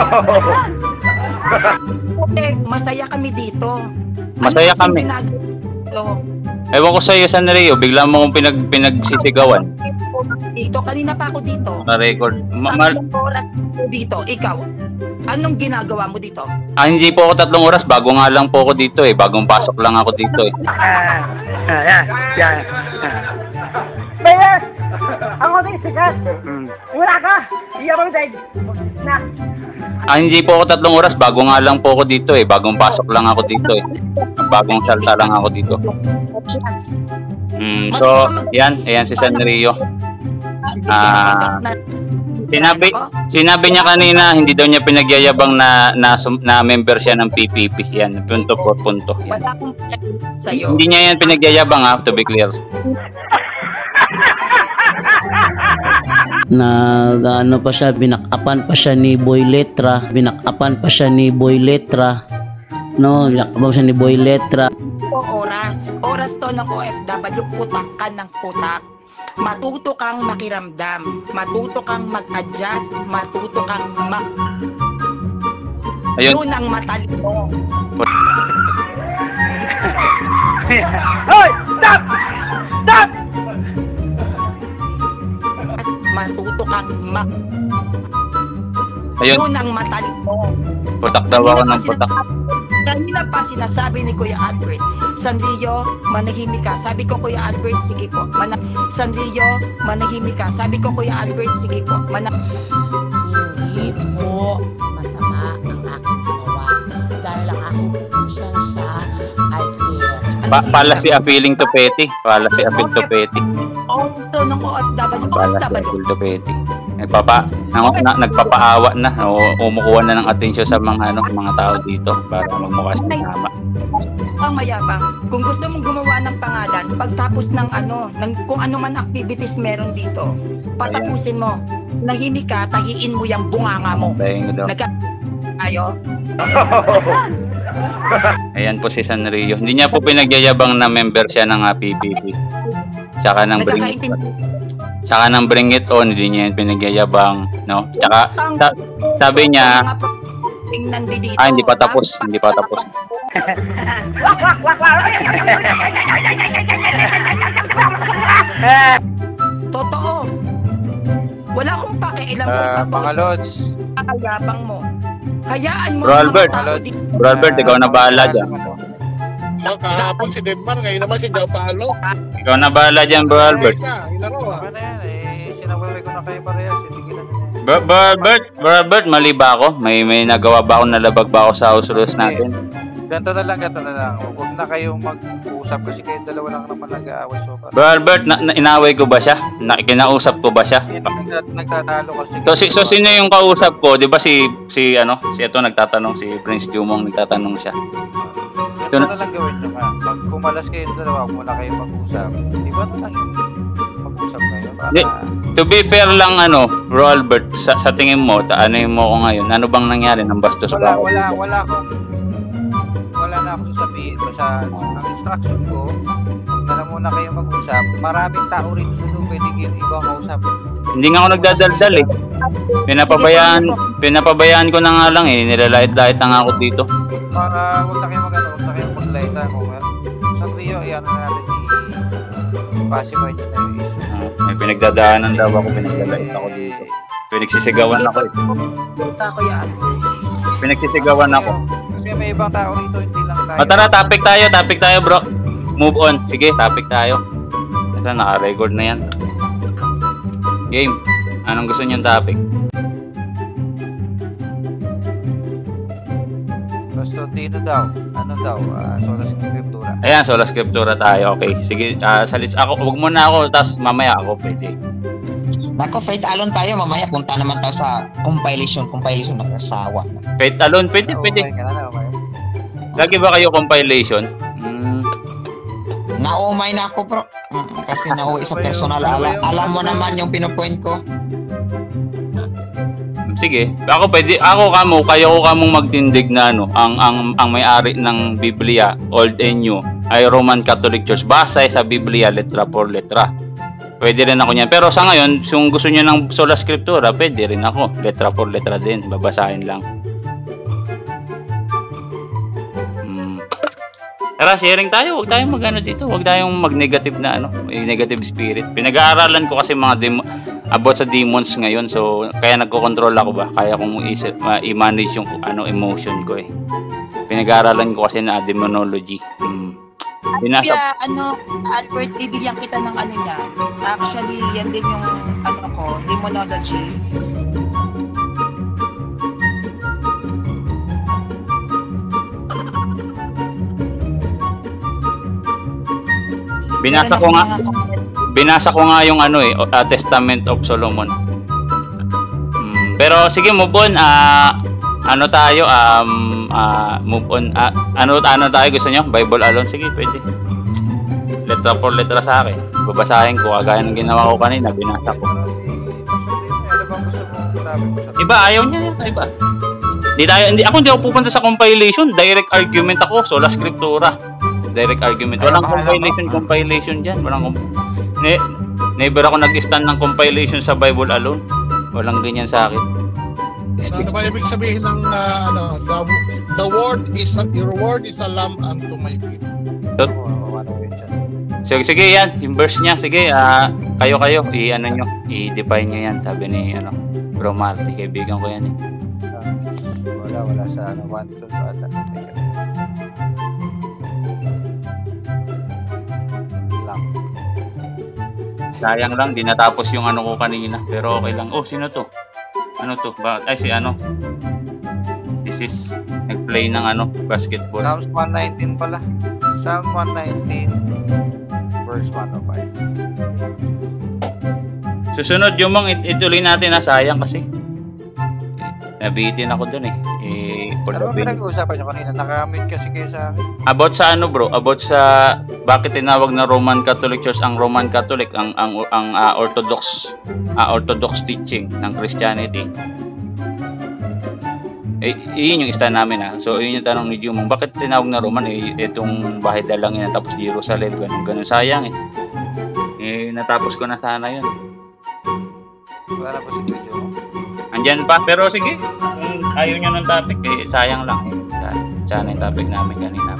Okay, masaya kami dito. Masaya kami. Ewan ko sa iyo, Sanrio. Bigla mo akong pinag pinagsisigawan. Dito, kanina pa ako dito. Na-record. Ma ma oras dito, ikaw. Anong ginagawa mo dito? ah, hindi po ako tatlong oras. Bago nga lang po ako dito eh. Bagong pasok lang ako dito eh. Ah, ah, yan, yan. Mayor, ako din sikat. Wala ka, iyaw din. Na. Ah, hindi po ako tatlong oras. Bago nga lang po ako dito eh. Bagong pasok lang ako dito eh. Bagong salta lang ako dito. Mm, so, yan. Ayan si Sanrio. Ah, sinabi sinabi niya kanina hindi daw niya pinagyayabang na na, na member siya ng P P P. Yan, punto por punto. Yan. Hindi niya yan pinagyayabang ha, to be clear. Nag ano pa siya, binakapan pa siya ni Boy Letra, binakapan pa siya ni Boy Letra. No, binakapan siya ni Boy Letra. Oras, oras to ng O F W, putak ka ng putak. Matuto kang makiramdam, matuto kang mag-adjust, matuto kang mag... Ayun. Yun ang matalino. Hoy! Stop! Stop! Matuto kang mag... Ayun. Yun ang matalino. Putak daw ako ng putak. Kanina pa sinasabi ni Kuya Albert, Sanrio, manahimik ka. Sabi ko, Kuya Albert, sige po. Mana Sanrio, manahimik ka. Sabi ko, Kuya Albert, sige po. Mana Hindi po masama ang aking ginawa dahil ang aking konsyensya ay clear. Pa pala si appealing to petty. Pala si appeal to petty. Oh, gusto ng O F W. Pala si appeal to petty. Nagpapa, na, na, nagpapaawa na, o, umukuha na ng atensyon sa mga ano, mga tao dito para magmukas ng tama. Ang mayabang, kung gusto mong gumawa ng pangalan, pagtapos ng ano, ng, kung ano man activities meron dito, patapusin mo. Nahimik ka, tahiin mo yung bunganga mo. Nagka... Ayo. Ayan po si Sanrio. Hindi niya po pinagyayabang na member siya ng uh, P P P. Tsaka ng Bring Tsaka nang bring it on, hindi niya yun pinagyayabang, no? Tsaka, sa- sabi niya, ah, hindi pa tapos, hindi pa tapos. Totoo. Wala akong pakialam kung Ah, pato. mga lods. Kakayabang mo. Hayaan mo Bro ang Albert, mga tao dito. Bro Albert, ikaw na bahala dyan. No, kahapon si Denmark, ngayon naman si Jao Palo. Ikaw na bahala dyan, Bro Albert. Ilaro ah. Ano yan eh, sinaway ko na kayo parehas. Ibigin na nila. Bro, Bro Albert, Bro Albert, mali ba ako? May may nagawa ba ako, nalabag ba ako sa house rules natin? Ganto na lang, ganto na lang. Huwag na kayong mag-uusap kasi kayo dalawa lang naman nag-aaway so far. Bro Albert, na, na, inaway ko ba siya? Na, kinausap ko ba siya? Nag- Nagtatalo kasi. So, si, so sino yung kausap ko? Di ba si, si ano, si ito nagtatanong, si Prince Jumong nagtatanong siya. Ganto na lang gawin nyo nga. Pag kumalas kayo dalawa, huwag muna kayo mag-usap. Di ba na lang yung mag-usap kayo? Para... Di, to be fair lang ano, Bro Albert, sa, sa tingin mo, ta, ano yung mo ko ngayon? Ano bang nangyari ng bastos Wala, ba? wala, wala akong wala na ako sasabihin. Basta ang instruction ko, huwag na lang muna kayo mag-usap. Maraming tao rito sa doon, pwede kayo ibang kausap. Hindi nga ako nagdadaldal eh. Pinapabayaan, pinapabayaan ko na nga lang eh. Nilalait-lait na nga ako dito. Uh, huwag na kayo mag-ano, huwag na kayo mag-light ako. Sa trio, iyan na natin i-pacify dyan na yung issue. Ah, may pinagdadaanan daw ako, pinaglalait ako dito. Pinagsisigawan ako eh. Ako yan. Pinagsisigawan ako. Kasi may ibang tao rito, hindi lang tayo. O tara, topic tayo, topic tayo bro. Move on. Sige, topic tayo. Kasi naka-record na yan. Game. Anong gusto niyong topic? Basta dito daw, ano daw, uh, sola scriptura. Ayan, sola scriptura tayo. Okay, sige. Uh, salis ako. Huwag muna ako, tapos mamaya ako pwede. Nako, Faith Alon tayo. Mamaya punta naman tayo sa compilation. Compilation ng kasawa. Faith Alon, pwede, pwede. Lagi ba kayo compilation? Hmm. Naumay na ako, bro. Mm, kasi nauwi sa personal. Ala, alam mo naman yung pinupoint ko. Sige. Ako pwede, ako kamo, kayo ko kamong magtindig na ano, ang ang ang may-ari ng Biblia, Old and New, ay Roman Catholic Church. Base sa Biblia letra por letra. Pwede rin ako niyan. Pero sa ngayon, kung gusto niyo ng sola scriptura, pwede rin ako. Letra por letra din, babasahin lang. Tara, sharing tayo. Huwag tayong mag-ano dito. Huwag tayong mag-negative na ano, may negative spirit. Pinag-aaralan ko kasi mga demo, about sa demons ngayon. So, kaya nagko-control ako ba? Kaya kong isip, uh, i-manage yung ano, emotion ko eh. Pinag-aaralan ko kasi na demonology. Hmm. Binasa... Kaya, ano, Albert, bibigyan kita ng ano niya. Actually, yan din yung, ano ko, demonology. Binasa ko nga binasa ko nga yung ano eh, uh, Testament of Solomon. Hmm, pero sige, move on. Uh, ano tayo um uh, move on. Uh, ano ano tayo gusto niyo? Bible alone, sige, pwede. Letra por letra sa akin. Babasahin ko kagaya ng ginawa ko kanina, binasa ko. Iba ayaw niya, iba. Di tayo, hindi ako hindi ako pupunta sa compilation, direct argument ako, sola scriptura. Direct argument. Walang compilation, compilation dyan. Walang ne never ako nag-stand ng compilation sa Bible alone. Walang ganyan sa akin. Ano ba ibig sabihin ng uh, ano, the, the word is a, your word is a lamp unto my feet. So, sige, sige yan. Yung verse niya. Sige, uh, kayo kayo. I-ano nyo. I-define nyo yan. Sabi ni ano, Bro Marty. Kaibigan ko yan eh. Wala, wala sa ano, one, two, ata. Sayang lang, di natapos yung ano ko kanina. Pero okay lang. Oh, sino to? Ano to? Ba Ay, si ano? This is nag-play ng ano, basketball. Psalms one nineteen pala. Psalm one nineteen, verse one oh five. Susunod yung mga it ituloy natin na sayang kasi. Nabitin ako dun eh. eh ano ba pinag-uusapan nyo kanina? Nakamit kasi kayo sa akin. About sa ano bro? About sa bakit tinawag na Roman Catholic Church ang Roman Catholic, ang ang ang uh, Orthodox uh, Orthodox teaching ng Christianity. Eh, yun yung stand namin ha. So yun yung tanong ni Jumong, bakit tinawag na Roman? Eh, itong bahay dalang yan tapos Jerusalem, ganun ganun, sayang eh. Eh natapos ko na sana yun. Wala na po si Jojo. Andyan pa, pero sige. Kung ayaw nyo ng topic, eh, sayang lang eh. Sana yung topic namin kanina.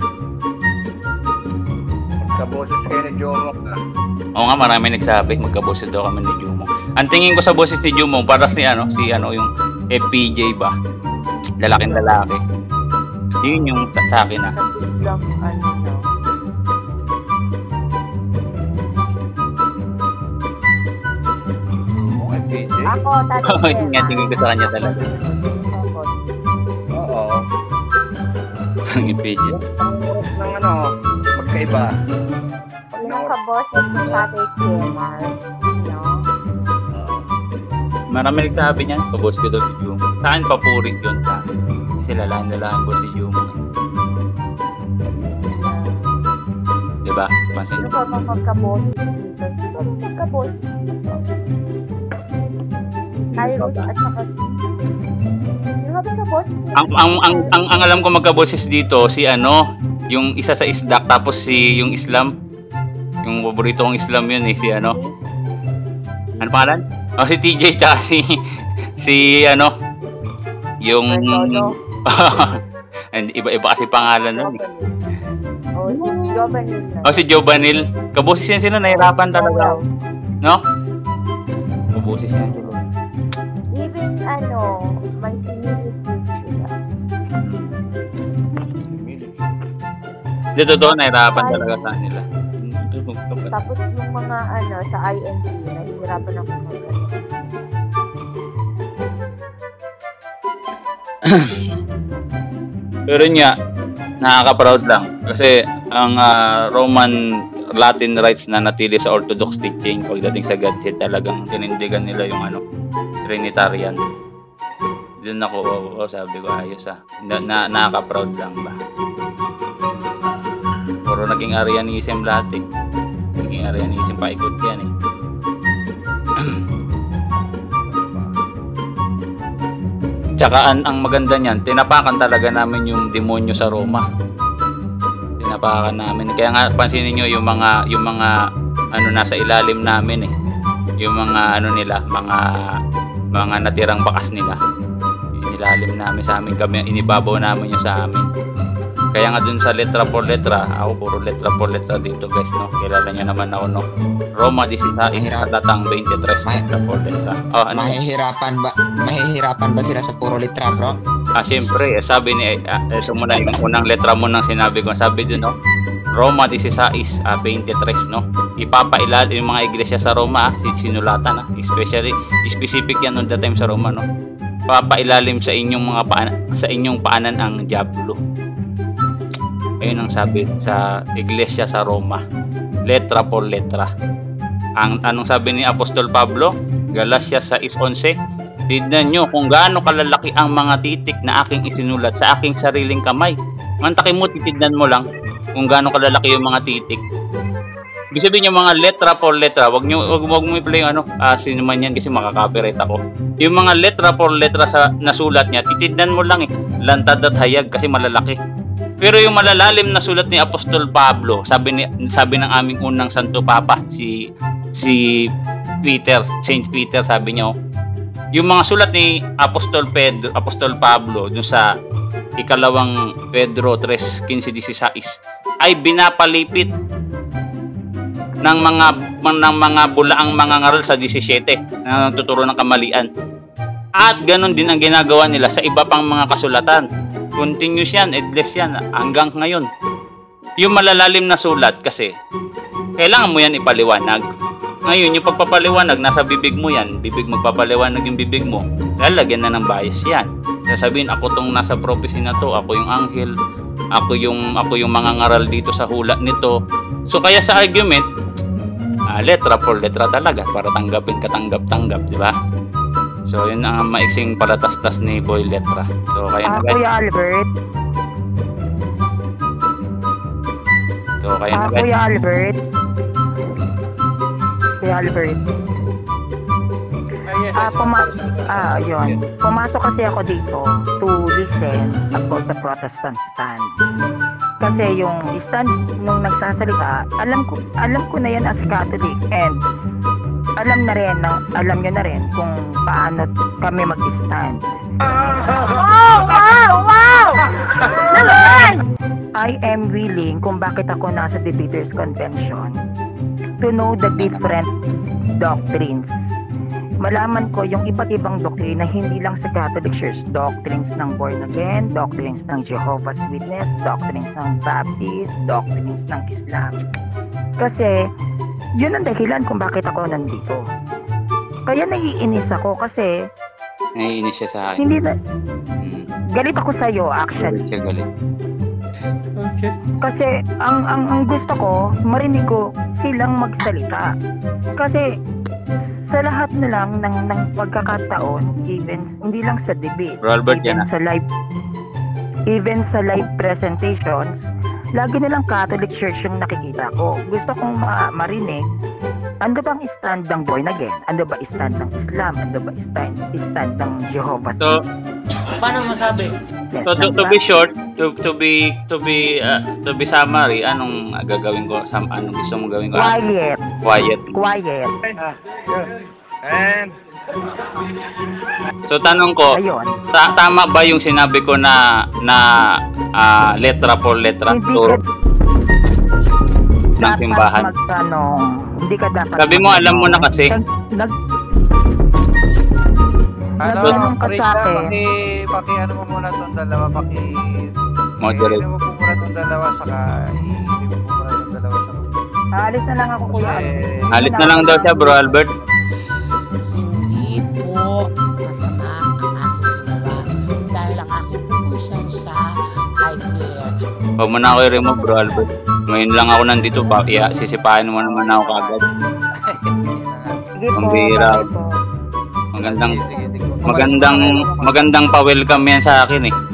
Magkaboses kayo ni Jomong na. Oo nga, marami nagsabi, magkaboses daw kami ni Jumong. Ang tingin ko sa boses ni Jumong, para si ano, si ano yung F P J ba? Lalaking lalaki. Yun yung sa akin ah. Lang, ano, no? F P J? Ako, tatay. Oo, yun nga, tingin ko sa kanya talaga. Oo. Ang F P J. Ang oras ng ano, magkaiba. Yung kaboses ng tatay Kemar, no? Marami nagsabi niyan, pabos ko daw si Jumong. Saan papurit yun sa akin? Kasi lalaan-lalaan ko si Jumong. Diba? Pansin Sino ba bang magkaboses dito? Sino ba bang magkaboses dito? Cyrus at saka si... Sino ba bang magkaboses dito? Ang, ang, ang, ang, ang alam ko magkaboses dito, si ano, yung isa sa isdak, tapos si yung Islam. Yung paborito kong Islam yun eh, si ano. Ano pangalan? Oh, si T J tsaka si, si ano, yung... Iba-iba kasi pangalan nun eh. Oh, si Jovanil. Oh, si Jovanil. Kaboses yan sila, nahirapan talaga. No? Kaboses yan sila. Even ano, may similitude sila. Di totoo, nahirapan talaga sa nila. Tapos yung mga ano, sa I N T, nahihirapan ako mag-ano. Pero nga, nakaka-proud lang. Kasi ang uh, Roman Latin rites na natili sa Orthodox teaching pagdating sa Godhead, talagang tinindigan nila yung ano, Trinitarian. Doon ako, oh, oh, sabi ko, ayos ah. Na, na, nakaka-proud lang ba? Puro naging Arianism lahat eh. Naging Arianism, paikot yan eh. Tsaka ang, ang maganda niyan, tinapakan talaga namin yung demonyo sa Roma. Tinapakan namin. Kaya nga pansinin niyo yung mga yung mga ano nasa ilalim namin eh. Yung mga ano nila, mga mga natirang bakas nila. Inilalim namin sa amin, kami inibabaw namin yung sa amin. Kaya nga dun sa letra por letra, ako puro letra por letra dito guys, no? Kilala niyo naman ako, no? Roma dieciséis, katatang twenty-tres, letra por letra. Oh, ano? Mahihirapan ba, mahihirapan ba sila sa puro letra, bro? Ah, siyempre, eh, sabi ni, ah, ito muna yung unang letra mo nang sinabi ko. Sabi dun, no? Roma dieciséis, ah, twenty-tres, no? Ipapailalim yung mga iglesia sa Roma, ah, sinulatan, ah. Especially, specific yan on the time sa Roma, no? Papailalim sa inyong mga paan, sa inyong paanan ang diablo. Ayun ang sabi sa iglesia sa Roma, letra por letra. Ang anong sabi ni Apostol Pablo, Galatia six eleven, tignan nyo kung gaano kalalaki ang mga titik na aking isinulat sa aking sariling kamay. Mantakin mo, titignan mo lang kung gaano kalalaki yung mga titik. Ibig sabihin yung mga letra por letra, wag nyo, wag, wag mo i-play yung ano, ah, sino man yan kasi makaka-copyright ako. Yung mga letra por letra sa nasulat niya, titignan mo lang eh, lantad at hayag kasi malalaki. Pero yung malalalim na sulat ni Apostol Pablo, sabi ni sabi ng aming unang Santo Papa, si si Peter, Saint Peter, sabi niya, oh, yung mga sulat ni Apostol Pedro, Apostol Pablo dun sa ikalawang Pedro three fifteen sixteen ay binapalipit ng mga ng mga bulaang mga ngaral sa seventeen na nagtuturo ng kamalian. At ganun din ang ginagawa nila sa iba pang mga kasulatan. Continuous yan, endless yan, hanggang ngayon. Yung malalalim na sulat kasi, kailangan mo yan ipaliwanag. Ngayon, yung pagpapaliwanag, nasa bibig mo yan, bibig magpapaliwanag yung bibig mo, lalagyan na ng bias yan. Sasabihin, ako tong nasa prophecy na to, ako yung anghel, ako yung, ako yung mga ngaral dito sa hula nito. So, kaya sa argument, uh, letra por letra talaga, para tanggapin katanggap-tanggap, di ba? So, yun ang maiksing palatastas ni Boy Letra. So, kaya Ah, Kuya Albert. So, kaya Ah, Kuya Albert. Kuya Albert. Ah, puma- ah, yun. Pumasok kasi ako dito to listen about the Protestant stand. Kasi yung stand nung nagsasalita, alam ko alam ko na yan as Catholic, and alam na rin, na, alam nyo na rin kung paano kami mag-stand. Wow! Wow! Wow! Naman! I am willing kung bakit ako nasa Debaters Convention to know the different doctrines. Malaman ko yung iba't ibang doktrina, hindi lang sa Catholic Church, doctrines ng Born Again, doctrines ng Jehovah's Witness, doctrines ng Baptist, doctrines ng Islam. Kasi, yun ang dahilan kung bakit ako nandito. Kaya naiinis ako kasi Naiinis siya sa akin. hindi na... Galit ako sa'yo, actually. Galit siya, galit. Okay. Kasi ang, ang, ang gusto ko, marinig ko silang magsalita. Kasi sa lahat na lang ng, ng pagkakataon, even hindi lang sa debate, Bro Albert, even yan ah. sa live even sa live presentations, lagi nilang Catholic Church yung nakikita ko. Gusto kong ma- marinig, ano bang stand ng Born Again? Ano ba stand ng Islam? Ano ba stand, stand ng Jehovah's So, Paano masabi? Witness? So to, to be short, to to be to be uh, to be summary, anong gagawin ko? Sam, anong gusto mong gawin ko? Quiet. Quiet. Quiet. And So tanong ko, ta- tama ba yung sinabi ko na na ah, letra por letra Hindi turo ng dapat simbahan? magtanong. Hindi ka dapat Sabi mo, alam mo na kasi. Nag, Ano, Nagtanong ka sa Marisa, akin. paki, paki ano mo muna itong dalawa, paki, Moderate. ano mo po muna itong dalawa, saka i-hindi mo po muna itong dalawa sa Alis na lang ako, Kuya Albert. Alis na lang daw siya, Bro Albert. Hindi po masama ang aking ginawa dahil ang aking konsensya ay clear. Huwag mo na ako i-remove, Bro Albert. Ngayon lang ako nandito, pa, iya, sisipahin mo naman ako kagad. Sige po, Pambira. bye po. Magandang, magandang, magandang pa-welcome yan sa akin eh.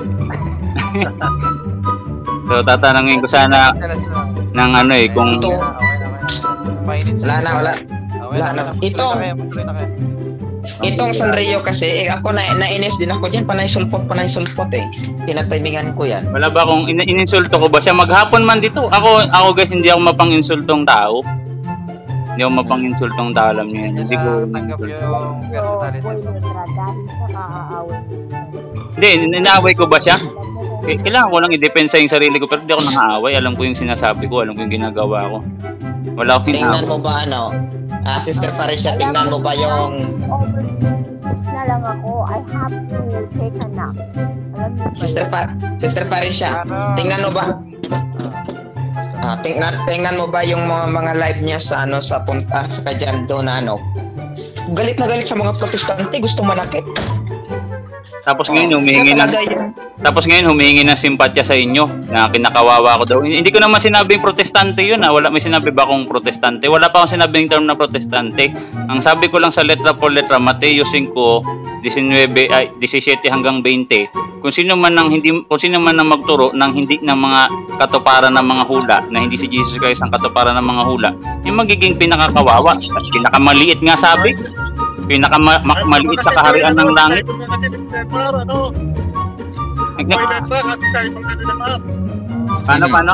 So tatanungin ko sana ng ano eh, kung Wala na, wala. Wala na. Itong, itong Sanrio kasi, eh, ako na, nainis din ako dyan, panay sulpot, panay sulpot eh. Tinatimingan ko yan. wala ba kung in- ininsulto ko ba siya maghapon man dito? Ako, ako guys, hindi ako mapang-insultong tao. Hindi ako mapang-insultong tao, alam niyo yan. Hindi ko tanggap yung personality mo. Hindi, inaaway ko ba siya? K- Kailangan ko lang i-depensa yung sarili ko, pero hindi ako nang-aaway. Alam ko yung sinasabi ko, alam ko yung ginagawa ko. Wala akong Tingnan inaaway. mo ba ano? Ah, Sister Parisha, tingnan mo ba yung Over sixty-six na lang ako. I have to take a nap. Alam niyo ba Sister yun? Pa Sister Parisha, tingnan mo ba? Ah, tingnan tingnan mo ba yung mga, mga live niya sa ano sa punta sa kadyan doon na ano? Galit na galit sa mga protestante, gusto manakit. Tapos ngayon humihingi ng Talaga yun. Tapos ngayon humihingi ng simpatya sa inyo na kinakawawa ko daw. Hindi ko naman sinabing protestante 'yun ah. Wala may sinabi ba akong protestante? Wala pa akong sinabing term na protestante. Ang sabi ko lang sa letra por letra Mateo five, nineteen ay seventeen hanggang twenty. Kung sino man nang hindi kung sino man nang magturo ng hindi ng mga katuparan ng mga hula, na hindi si Jesus Christ ang katuparan ng mga hula, yung magiging pinakakawawa at pinakamaliit nga sabi. Pinakamaliit sa kaharian ng langit. Paano, paano?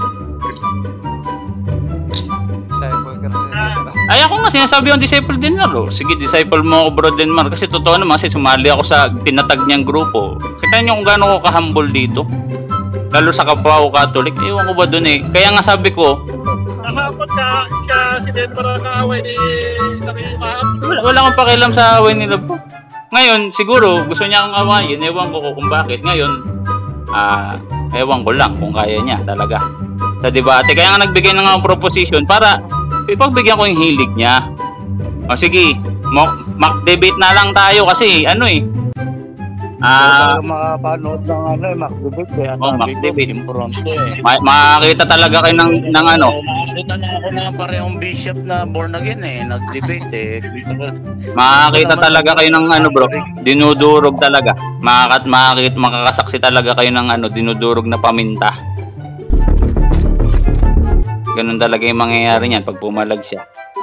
Ay, ako nga sinasabi yung disciple din na, oh. Sige, disciple mo ako, Bro Denmar. Kasi totoo naman, kasi sumali ako sa tinatag niyang grupo. Kita niyo kung gaano ko ka-humble dito. Lalo sa kapwa ko Catholic. Ewan ko ba dun eh. Kaya nga sabi ko, Nakakot ka, siya si Denver nakaaway ni wala, wala akong pakialam sa away nila po. Ngayon, siguro, gusto niya akong awayin. Ewan ko kung bakit. Ngayon, ah, ewan ko lang kung kaya niya talaga. Sa debate. Kaya nga nagbigay na nga ang proposition para ipagbigyan ko yung hilig niya. O sige, mak-debate na lang tayo kasi ano eh. Ah, makapanood ng ano eh, Mac-debate kaya oh, Mac-debate. Impronto eh. Ma- makakita talaga kayo ng, ng ano. Nakita na ako ng parehong bishop na born again eh, nag-debate eh. Makakita talaga kayo ng ano bro, dinudurog talaga. Makakat makakita makakasaksi talaga kayo ng ano, dinudurog na paminta. Ganun talaga yung mangyayari niyan pag pumalag siya.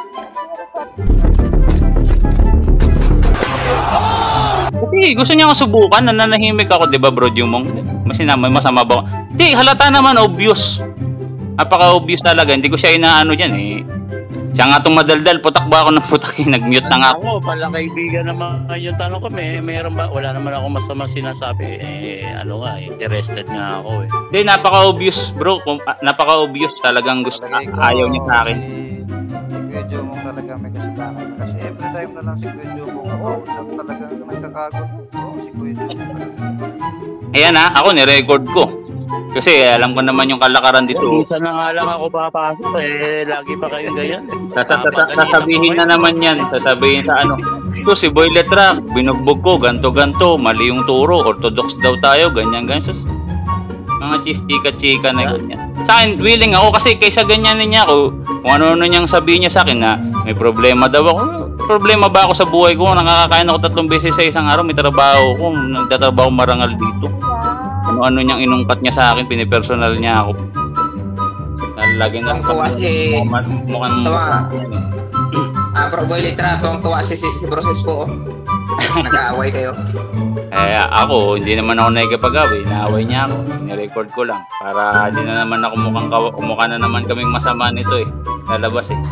Kasi gusto niya akong subukan, nananahimik ako, di ba bro, Jumong? Mas sinamay, masama ba? Di, halata naman, obvious. Napaka-obvious talaga, hindi ko siya inaano dyan eh. Siya nga itong madaldal, putak ba ako ng putak eh, nag-mute na nga ako. Ako, pala kaibigan naman yung tanong ko, may meron ba? Wala naman ako masama sinasabi. Eh, ano nga, interested nga ako eh. Hindi, napaka-obvious bro, Kung, ah, napaka-obvious talagang gusto, ah, ayaw niya sa akin. Si Kuya Jomong talaga may kasalanan. Kasi every time na lang si Kuya Jomong kakausap talaga nagkakagulo. Oo, si Kuya Jomong. Ayan ha, ako ni-record ko. Kasi alam ko naman yung kalakaran dito. Isa na nga lang ako papasok eh, lagi pa kayong ganyan. Sasa, sasa, sasabihin na naman yan, sasabihin sa ano. Ito si Boy Letra, binugbog ko, ganto-ganto, mali yung turo, orthodox daw tayo, ganyan-ganyan. Mga chika-chika na ganyan. Sa akin, willing ako kasi kaysa ganyanin niya ako, kung ano-ano niyang sabihin niya sa akin na may problema daw ako. Problema ba ako sa buhay ko? Nakakakain ako tatlong beses sa isang araw, may trabaho ko, nagtatrabaho marangal dito. Ano-ano niyang inungkat niya sa akin, pinipersonal niya ako. Lagi na tuwa si mukhang tuwa. Ah, Bro Boy Letra, tuwang-tuwa si si, si Process po. Nag-aaway kayo. Eh ako, hindi naman ako nakikipag-away, inaaway niya ako. Ni-record ko lang para hindi na naman ako mukhang kumukha na naman kaming masama nito eh. Lalabas eh.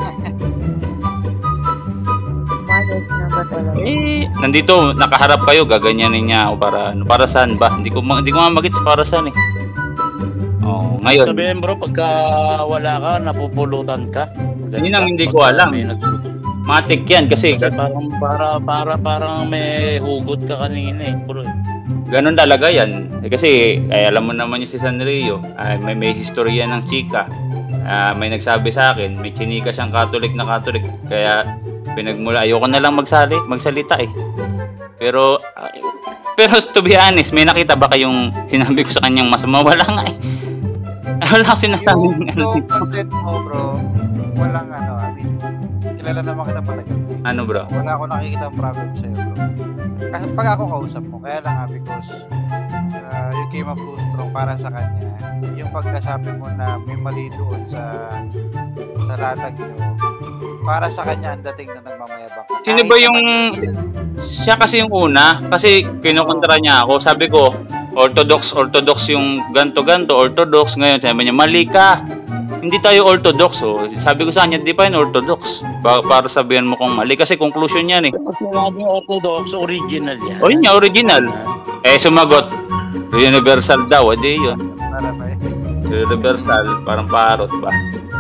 Magas na ba talaga? Eh, nandito, nakaharap kayo, gaganyanin niya ako para, para saan ba? Hindi ko, hindi ko nga magits para saan eh. Oh, ngayon. Sabihin bro, pagka wala ka, napupulutan ka. Yun ang hindi ko alam. Matik yan kasi. Kasi parang, para, para, parang may hugot ka kanina eh, bro. Ganon talaga yan. Eh, kasi, ay, alam mo naman yung si Sanrio, ay, may, may historia ng chika. Uh, may nagsabi sa akin, may chinika siyang Catholic na Catholic. Kaya, pinagmula, ayoko na lang magsali, magsalita eh. Pero, uh, pero to be honest, may nakita ba kayong sinabi ko sa kanyang masama? Wala nga eh. Wala akong sinasabi. Yung, yung content mo bro, walang ano, I mean, kilala naman kita patagal. Ano bro? Wala akong nakikita ang problem sa'yo bro. Kasi pag ako kausap mo, kaya lang nga because uh, you came up too strong para sa kanya. Yung pagkasabi mo na may mali doon sa sa latag nyo, para sa kanya ang dating na nagmamayabang ka. Sino ba yung... Siya kasi yung una, kasi kinukontra niya ako. Sabi ko, orthodox, orthodox yung ganto-ganto, orthodox. Ngayon, sabi niya, mali ka. Hindi tayo orthodox. Oh. Sabi ko sa kanya, di pa yun orthodox. Ba para sabihan mo kung mali. Kasi conclusion yan eh. Kasi laging orthodox, original yan. O yun niya, original. Eh, sumagot, universal daw. Hindi yun. Universal, parang parot ba?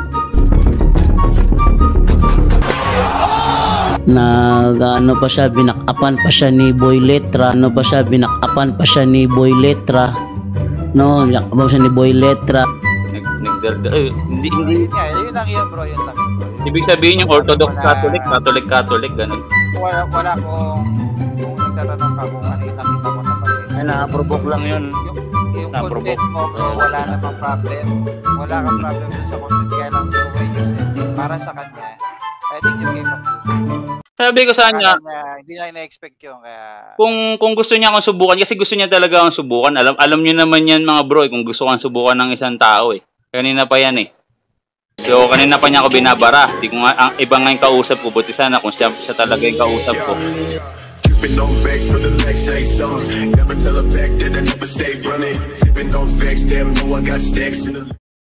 Nag ano pa siya, binakapan pa siya ni Boy Letra, ano pa siya, binakapan pa siya ni Boy Letra, no, binakapan pa siya ni Boy Letra. Nag, nagdarda, eh, hindi, hindi. Yun nga, yun lang yun bro, yun lang yun bro. Ibig sabihin yung Orthodox Catholic, Catholic, Catholic, ganun. Wala, wala kung, kung nagtatanong ka kung ano yung nakita ko na mali. Ay, na-provoke lang yun. Yung, yung content mo bro, wala namang problem. Wala kang problem dun sa content, kaya lang the way you said it, para sa kanya, I think you came up to Sabi ko sa kanya, na, hindi niya ina-expect yun kaya kung kung gusto niya akong subukan kasi gusto niya talaga akong subukan. Alam alam niyo naman 'yan mga bro, eh, kung gusto kang subukan ng isang tao eh. Kanina pa 'yan eh. So kanina pa niya ako binabara. Di ko nga ang iba nga yung kausap ko, buti sana kung siya, siya talaga yung kausap ko. Sipping on vex for the next say something. Never tell her back that I never stay running. Sipping on vex, damn know I got stacks in the